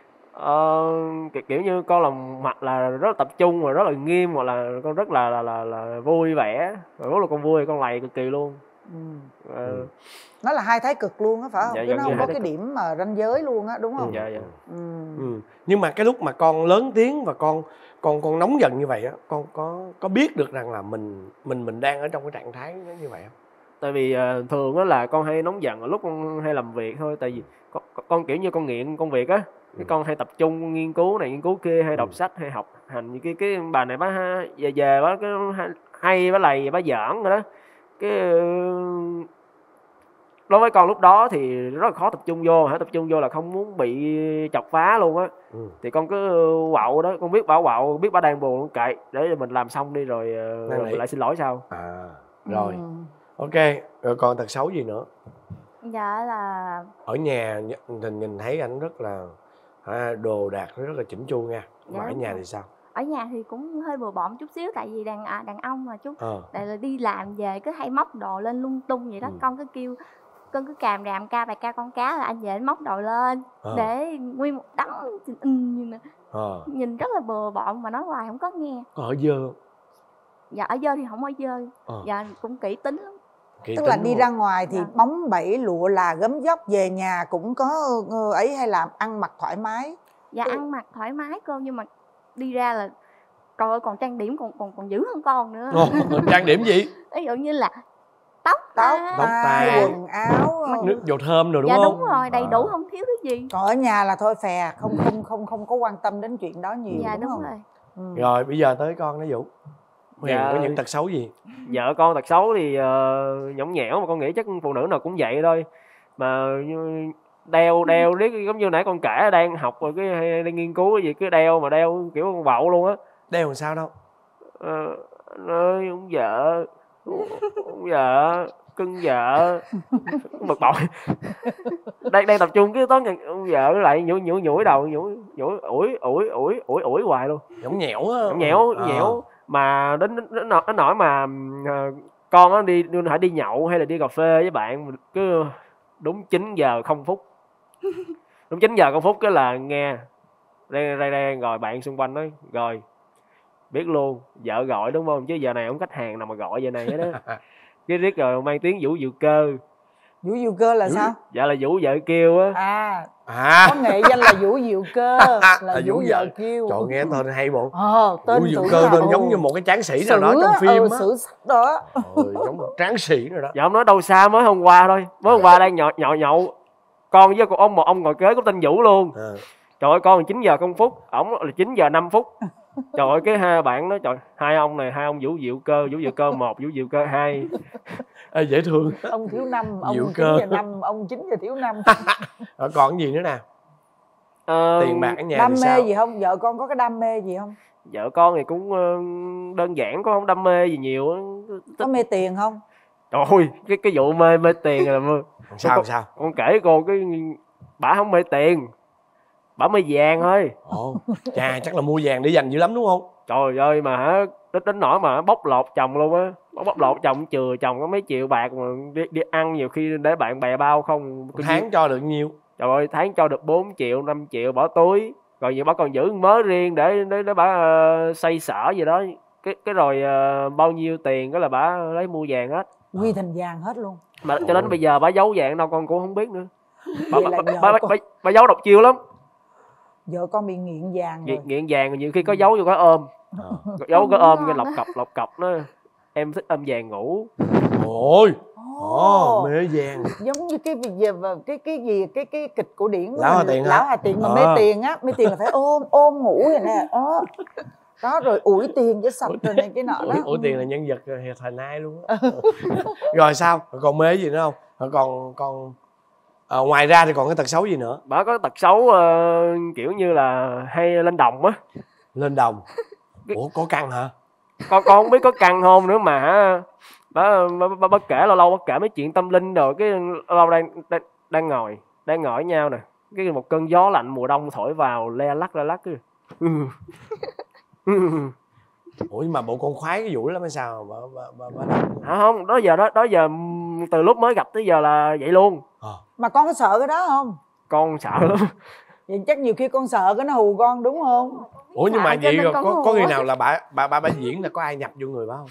Kiểu như con làm mặt là rất là tập trung và rất là nghiêm, hoặc là con rất là vui vẻ, rồi lúc là con vui con lầy cực kỳ luôn. Nó là hai thái cực luôn á phải không? Dạ, Chứ nó không có cái điểm mà ranh giới luôn á, đúng không? Dạ. Nhưng mà cái lúc mà con lớn tiếng và con nóng giận như vậy á, con có biết được rằng là mình đang ở trong cái trạng thái như vậy không? Tại vì thường á là con hay nóng giận ở lúc con hay làm việc thôi. Tại vì con kiểu như con nghiện công việc á, cái con hay tập trung nghiên cứu này nghiên cứu kia, hay đọc sách, hay học hành như cái bà này bả về bả cái hay bả lầy bả giỡn rồi đó. Cái đối với con lúc đó thì rất là khó tập trung vô, tập trung vô là không muốn bị chọc phá luôn á. Thì con cứ quạo đó, con biết bảo quạo, biết bà đang buồn, con kệ để mình làm xong đi rồi mình lại xin lỗi sau. Rồi. Ok, rồi còn tật xấu gì nữa? Dạ là ở nhà nhìn thấy anh rất là đồ đạc rất là chỉnh chu nha. Mà ở nhà thì sao? Ở nhà thì cũng hơi bừa bộn chút xíu, tại vì đàn ông mà chút. Tại là đi làm về cứ hay móc đồ lên lung tung vậy đó. Con cứ kêu, con cứ càm ràm ca bài ca con cá là anh về anh móc đồ lên để nguyên một đống như nè. Nhìn rất là bừa bộn mà nói hoài không có nghe. Có ở dơ không? Dạ ở dơ thì không ở dơ. Dạ cũng kỹ tính lắm. Tức là đi ra ngoài thì bóng bẩy lụa là gấm dốc, về nhà cũng có ấy, hay là ăn mặc thoải mái? Dạ ăn mặc thoải mái cô, nhưng mà đi ra là trời ơi còn trang điểm còn dữ hơn con nữa. Trang điểm gì? Ví dụ như là tóc tai, quần áo, nước dầu thơm rồi đúng không? Dạ đúng rồi, đầy đủ không thiếu cái gì. Còn ở nhà là thôi phè, không có quan tâm đến chuyện đó nhiều. Dạ đúng không? Rồi. Rồi bây giờ tới con đó Vũ. Huyền có những tật xấu gì? Vợ con tật xấu thì nhõng nhẽo, mà con nghĩ chắc phụ nữ nào cũng vậy thôi. Mà đeo riết giống như nãy con kể đang học rồi cái hay đang nghiên cứu cái gì cứ đeo kiểu con bậu luôn á. Đeo làm sao đâu? Nói ông vợ cưng vợ bực bội. đang tập trung cái toán ông vợ lại nhủi đầu ủi hoài luôn. Nhõng nhẽo á. Nhõng nhẽo. Mà đến nỗi mà con nó đi nhậu hay là đi cà phê với bạn cứ đúng 9 giờ 0 phút. Đúng 9 giờ 0 phút cái là nghe đây rồi bạn xung quanh nói rồi biết luôn vợ gọi đúng không, chứ giờ này không khách hàng nào mà gọi giờ này hết đó. Cái riết rồi mang tiếng Vũ Diệu Cơ. Vũ Diệu Cơ là sao? Dạ là Vũ vợ kêu á. Có nghệ danh là Vũ Diệu Cơ, là Vũ vợ kêu. Trời nghe tên hay bộ. Tên Vũ Diệu Cơ tên giống như một cái tráng sĩ nào đó trong phim á. Sử sách đó. Giống một tráng sĩ rồi đó. Dạ ông nói đâu xa mới hôm qua thôi. Mới hôm qua đang nhậu. Con với một ông ngồi kế có tên Vũ luôn. Trời ơi con 9 giờ 0 phút, ổng là 9 giờ 5 phút. Trời ơi cái hai bạn nói trời, hai ông Vũ Diệu Cơ 1, Vũ Diệu Cơ 2. Dễ thương. Ông thiếu 5, ông 9 giờ 5, ông 9 giờ thiếu 5. Còn cái gì nữa nè? Tiền bạc ở nhà đam mê gì không? Vợ con có cái đam mê gì không? Vợ con thì cũng đơn giản, có không đam mê gì nhiều. Có mê tiền không? Trời ơi, cái vụ mê tiền là sao? Con kể cô cái bả không mê tiền, bả mê vàng thôi. Chà, chắc là mua vàng để dành dữ lắm đúng không? Trời ơi mà đến nỗi mà bóc lột chồng luôn á. Bóc lột chồng, chừa chồng có mấy triệu bạc mà đi ăn nhiều khi để bạn bè bao không. Tháng cho được nhiêu? Trời ơi tháng cho được 4 triệu 5 triệu bỏ túi. Rồi nhiều bà còn giữ mớ riêng để bà xoay sở gì đó. Cái rồi bao nhiêu tiền đó là bà lấy mua vàng hết. Quy thành vàng hết luôn. Mà cho đến bây giờ bà giấu vàng đâu con cũng không biết nữa. Bà giấu độc chiêu lắm. Vợ con bị nghiện vàng rồi. Nghiện vàng rồi nhiều khi có giấu vô cái ôm. Giấu cái ôm cái lọc cọc nó em thích ôm vàng ngủ. Ôi mê vàng. Giống như cái gì cái kịch cổ điển Lão Hà Tiện mà mê tiền á, mê tiền là phải ôm ngủ vậy nè. Đó rồi ủi tiền cho sạch rồi này cái nọ đó. Ủi tiền là nhân vật thời nay luôn á. Rồi sao? Còn mê gì nữa không? Còn ngoài ra thì còn cái tật xấu gì nữa? Bà có tật xấu kiểu như là hay lên đồng á. Lên đồng? Ủa có căng hả? Con không biết có căng không nữa mà bà kể lâu bà kể mấy chuyện tâm linh rồi cái lâu đang ngồi với nhau nè, cái một cơn gió lạnh mùa đông thổi vào le lắc cái. Ủa nhưng mà bộ con khoái cái vụ lắm hay sao không, đó giờ từ lúc mới gặp tới giờ là vậy luôn. Mà con có sợ cái đó không? Con sợ lắm. Vậy chắc nhiều khi con sợ cái nó hù con đúng không? Ủa nhưng mà vậy rồi có khi nào là bà diễn là có ai nhập vô người bà không?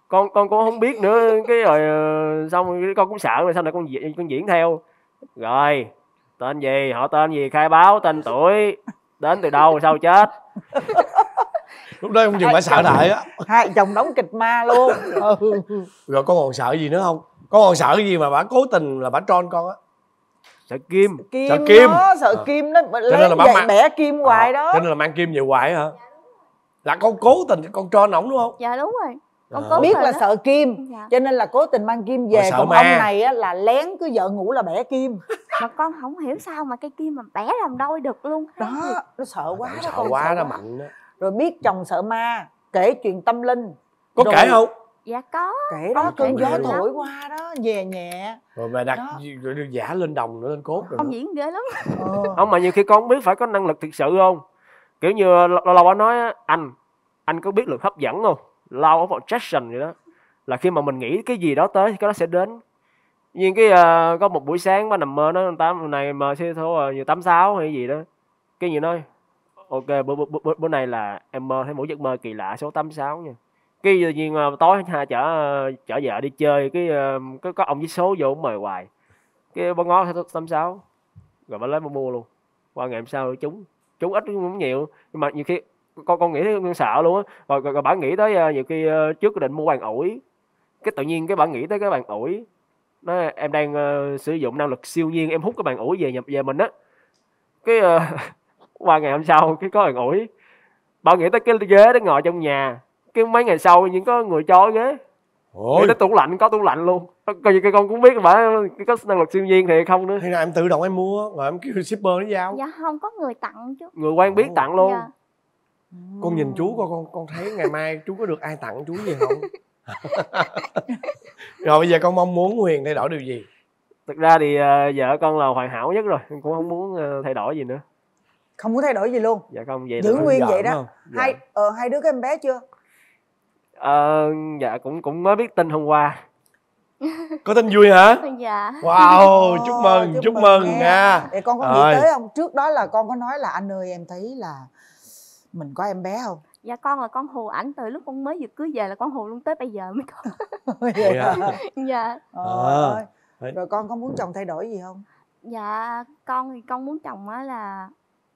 con cũng không biết nữa. Cái rồi xong cái con cũng sợ rồi sau này con diễn theo. Rồi tên gì, họ tên gì, khai báo tên tuổi, đến từ đâu, sao chết. Lúc đó ông chừng phải sợ đợi á. Hai chồng đóng kịch ma luôn. Rồi con còn sợ gì nữa không? Con còn sợ cái gì mà bả cố tình là bả tròn con á? Sợ kim. Sợ kim đó, sợ kim đó, cho nên là vậy bẻ kim hoài đó. Cho nên là mang kim về hoài hả? Là con cố tình con tròn ổng đúng không? Dạ đúng rồi. Con Có biết là sợ kim, cho nên là cố tình mang kim về. Còn ông này á là lén cứ vợ ngủ là bẻ kim. Mà con không hiểu sao mà cây kim mà bẻ làm đôi được luôn. Đó, nó sợ quá đó. Sợ quá nó mạnh đó. Rồi biết chồng sợ ma, kể chuyện tâm linh. Có rồi, kể không? Dạ có. Kể đó, cơn gió thổi qua đó, về nhẹ. Rồi mà đặt rồi giả lên đồng nữa, lên cốt rồi. Ông diễn ghê lắm. Không, mà nhiều khi con không biết phải có năng lực thực sự không. Kiểu như lâu lâu anh nói anh có biết lực hấp dẫn không? Law of attraction vậy đó. Là khi mà mình nghĩ cái gì đó tới thì cái đó sẽ đến. Nhưng cái có một buổi sáng ba nằm mơ nó này mà xe số như 86 hay gì đó. Cái gì nói ok bữa này là em mơ thấy một giấc mơ kỳ lạ số 86 nha. Cái tự nhiên tối chở vợ đi chơi, cái có ông với số vô mời hoài. Cái bó ngó thấy 86. Rồi bà lấy mua luôn. Qua ngày hôm sau chúng ít cũng nhiều, nhưng mà nhiều khi con nghĩ con sợ luôn á. Rồi bà nghĩ tới nhiều khi trước định mua bàn ủi, cái tự nhiên cái bà nghĩ tới cái bàn ủi, nói em đang sử dụng năng lực siêu nhiên, em hút cái bàn ủi về mình á. Cái qua ngày hôm sau cái có bàn ủi, bà nghĩ tới cái ghế đó ngồi trong nhà. Cái mấy ngày sau nhưng có người cho ghế. Ôi, tủ lạnh, có tủ lạnh luôn. Coi như con cũng biết bà có năng lực siêu nhiên thì không nữa. Hay là em tự động em mua, rồi em kêu shipper nó giao. Dạ không, có người tặng chứ. Người quen biết tặng luôn. Dạ. Con nhìn chú con thấy ngày mai chú có được ai tặng chú gì không? Rồi bây giờ con mong muốn Huyền thay đổi điều gì? Thực ra thì vợ con là hoàn hảo nhất rồi, cũng không muốn thay đổi gì nữa. Không muốn thay đổi gì luôn? Dạ không, vậy giữ nguyên vậy đó. Dạ. Hai đứa có em bé chưa? Dạ cũng mới biết tin hôm qua. Có tin vui hả? Dạ. Wow, chúc mừng nha. Để con có nghĩ tới không? Trước đó là con có nói là anh ơi em thấy là mình có em bé không? Dạ con là con hù ảnh từ lúc con mới vừa cưới về là con hù luôn tới bây giờ mới có. Dạ. Rồi con có muốn chồng thay đổi gì không? Dạ con thì con muốn chồng á là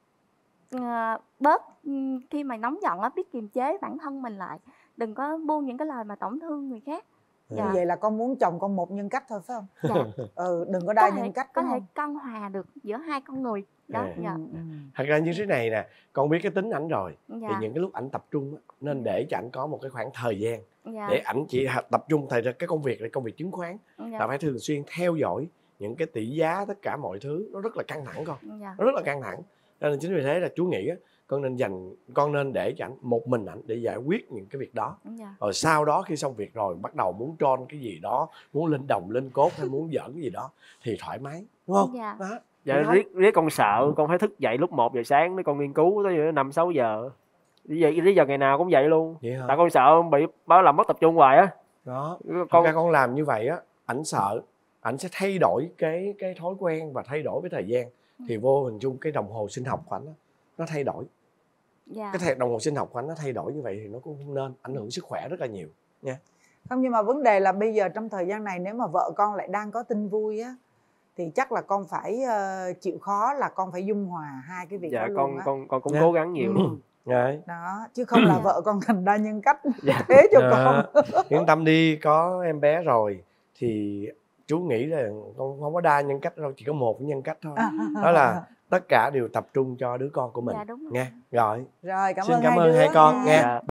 bớt khi mà nóng giận á, biết kiềm chế bản thân mình lại, đừng có buông những cái lời mà tổn thương người khác. Dạ. Như vậy là con muốn chồng con một nhân cách thôi phải không? Dạ. Đừng có đa nhân cách. Có thể cân hòa được giữa hai con người đó. Dạ. Thật ra như thế này nè, con biết cái tính ảnh rồi. Dạ. Thì những cái lúc ảnh tập trung nên để cho ảnh có một cái khoảng thời gian. Dạ. Để ảnh chỉ tập trung thời ra cái công việc là công việc chứng khoán. Dạ. Là phải thường xuyên theo dõi những cái tỷ giá, tất cả mọi thứ. Nó rất là căng thẳng con. Dạ. Nó rất là căng thẳng. Nên chính vì thế là chú nghĩ con nên để cho ảnh một mình ảnh để giải quyết những cái việc đó. Dạ. Rồi sau đó khi xong việc rồi bắt đầu muốn tròn cái gì đó, muốn lên đồng lên cốt hay muốn giỡn cái gì đó thì thoải mái, đúng không? Dạ. Đó. Dạ, riết con sợ, con phải thức dậy lúc 1 giờ sáng để con nghiên cứu tới 5-6 giờ. Lý giờ ngày nào cũng vậy luôn. Tại con sợ bị báo làm mất tập trung hoài á. Đó. Con làm như vậy á, ảnh sợ, ảnh sẽ thay đổi cái thói quen và thay đổi với thời gian. Thì vô hình chung cái đồng hồ sinh học của ảnh nó thay đổi. Dạ. Cái đồng hồ sinh học của anh nó thay đổi như vậy thì nó cũng không nên, ảnh hưởng sức khỏe rất là nhiều nha. Không, nhưng mà vấn đề là bây giờ trong thời gian này nếu mà vợ con lại đang có tin vui á thì chắc là con phải chịu khó là con phải dung hòa hai cái việc đó luôn á. Con cũng cố gắng nhiều. Đó, chứ không là vợ con thành đa nhân cách thế cho con. Yên tâm đi, có em bé rồi thì chú nghĩ là con không có đa nhân cách đâu, chỉ có một nhân cách thôi. Đó là tất cả đều tập trung cho đứa con của mình. Dạ, đúng rồi. Nghe. Rồi. Rồi, cảm Xin ơn cảm hai ơn đứa hai con nghe.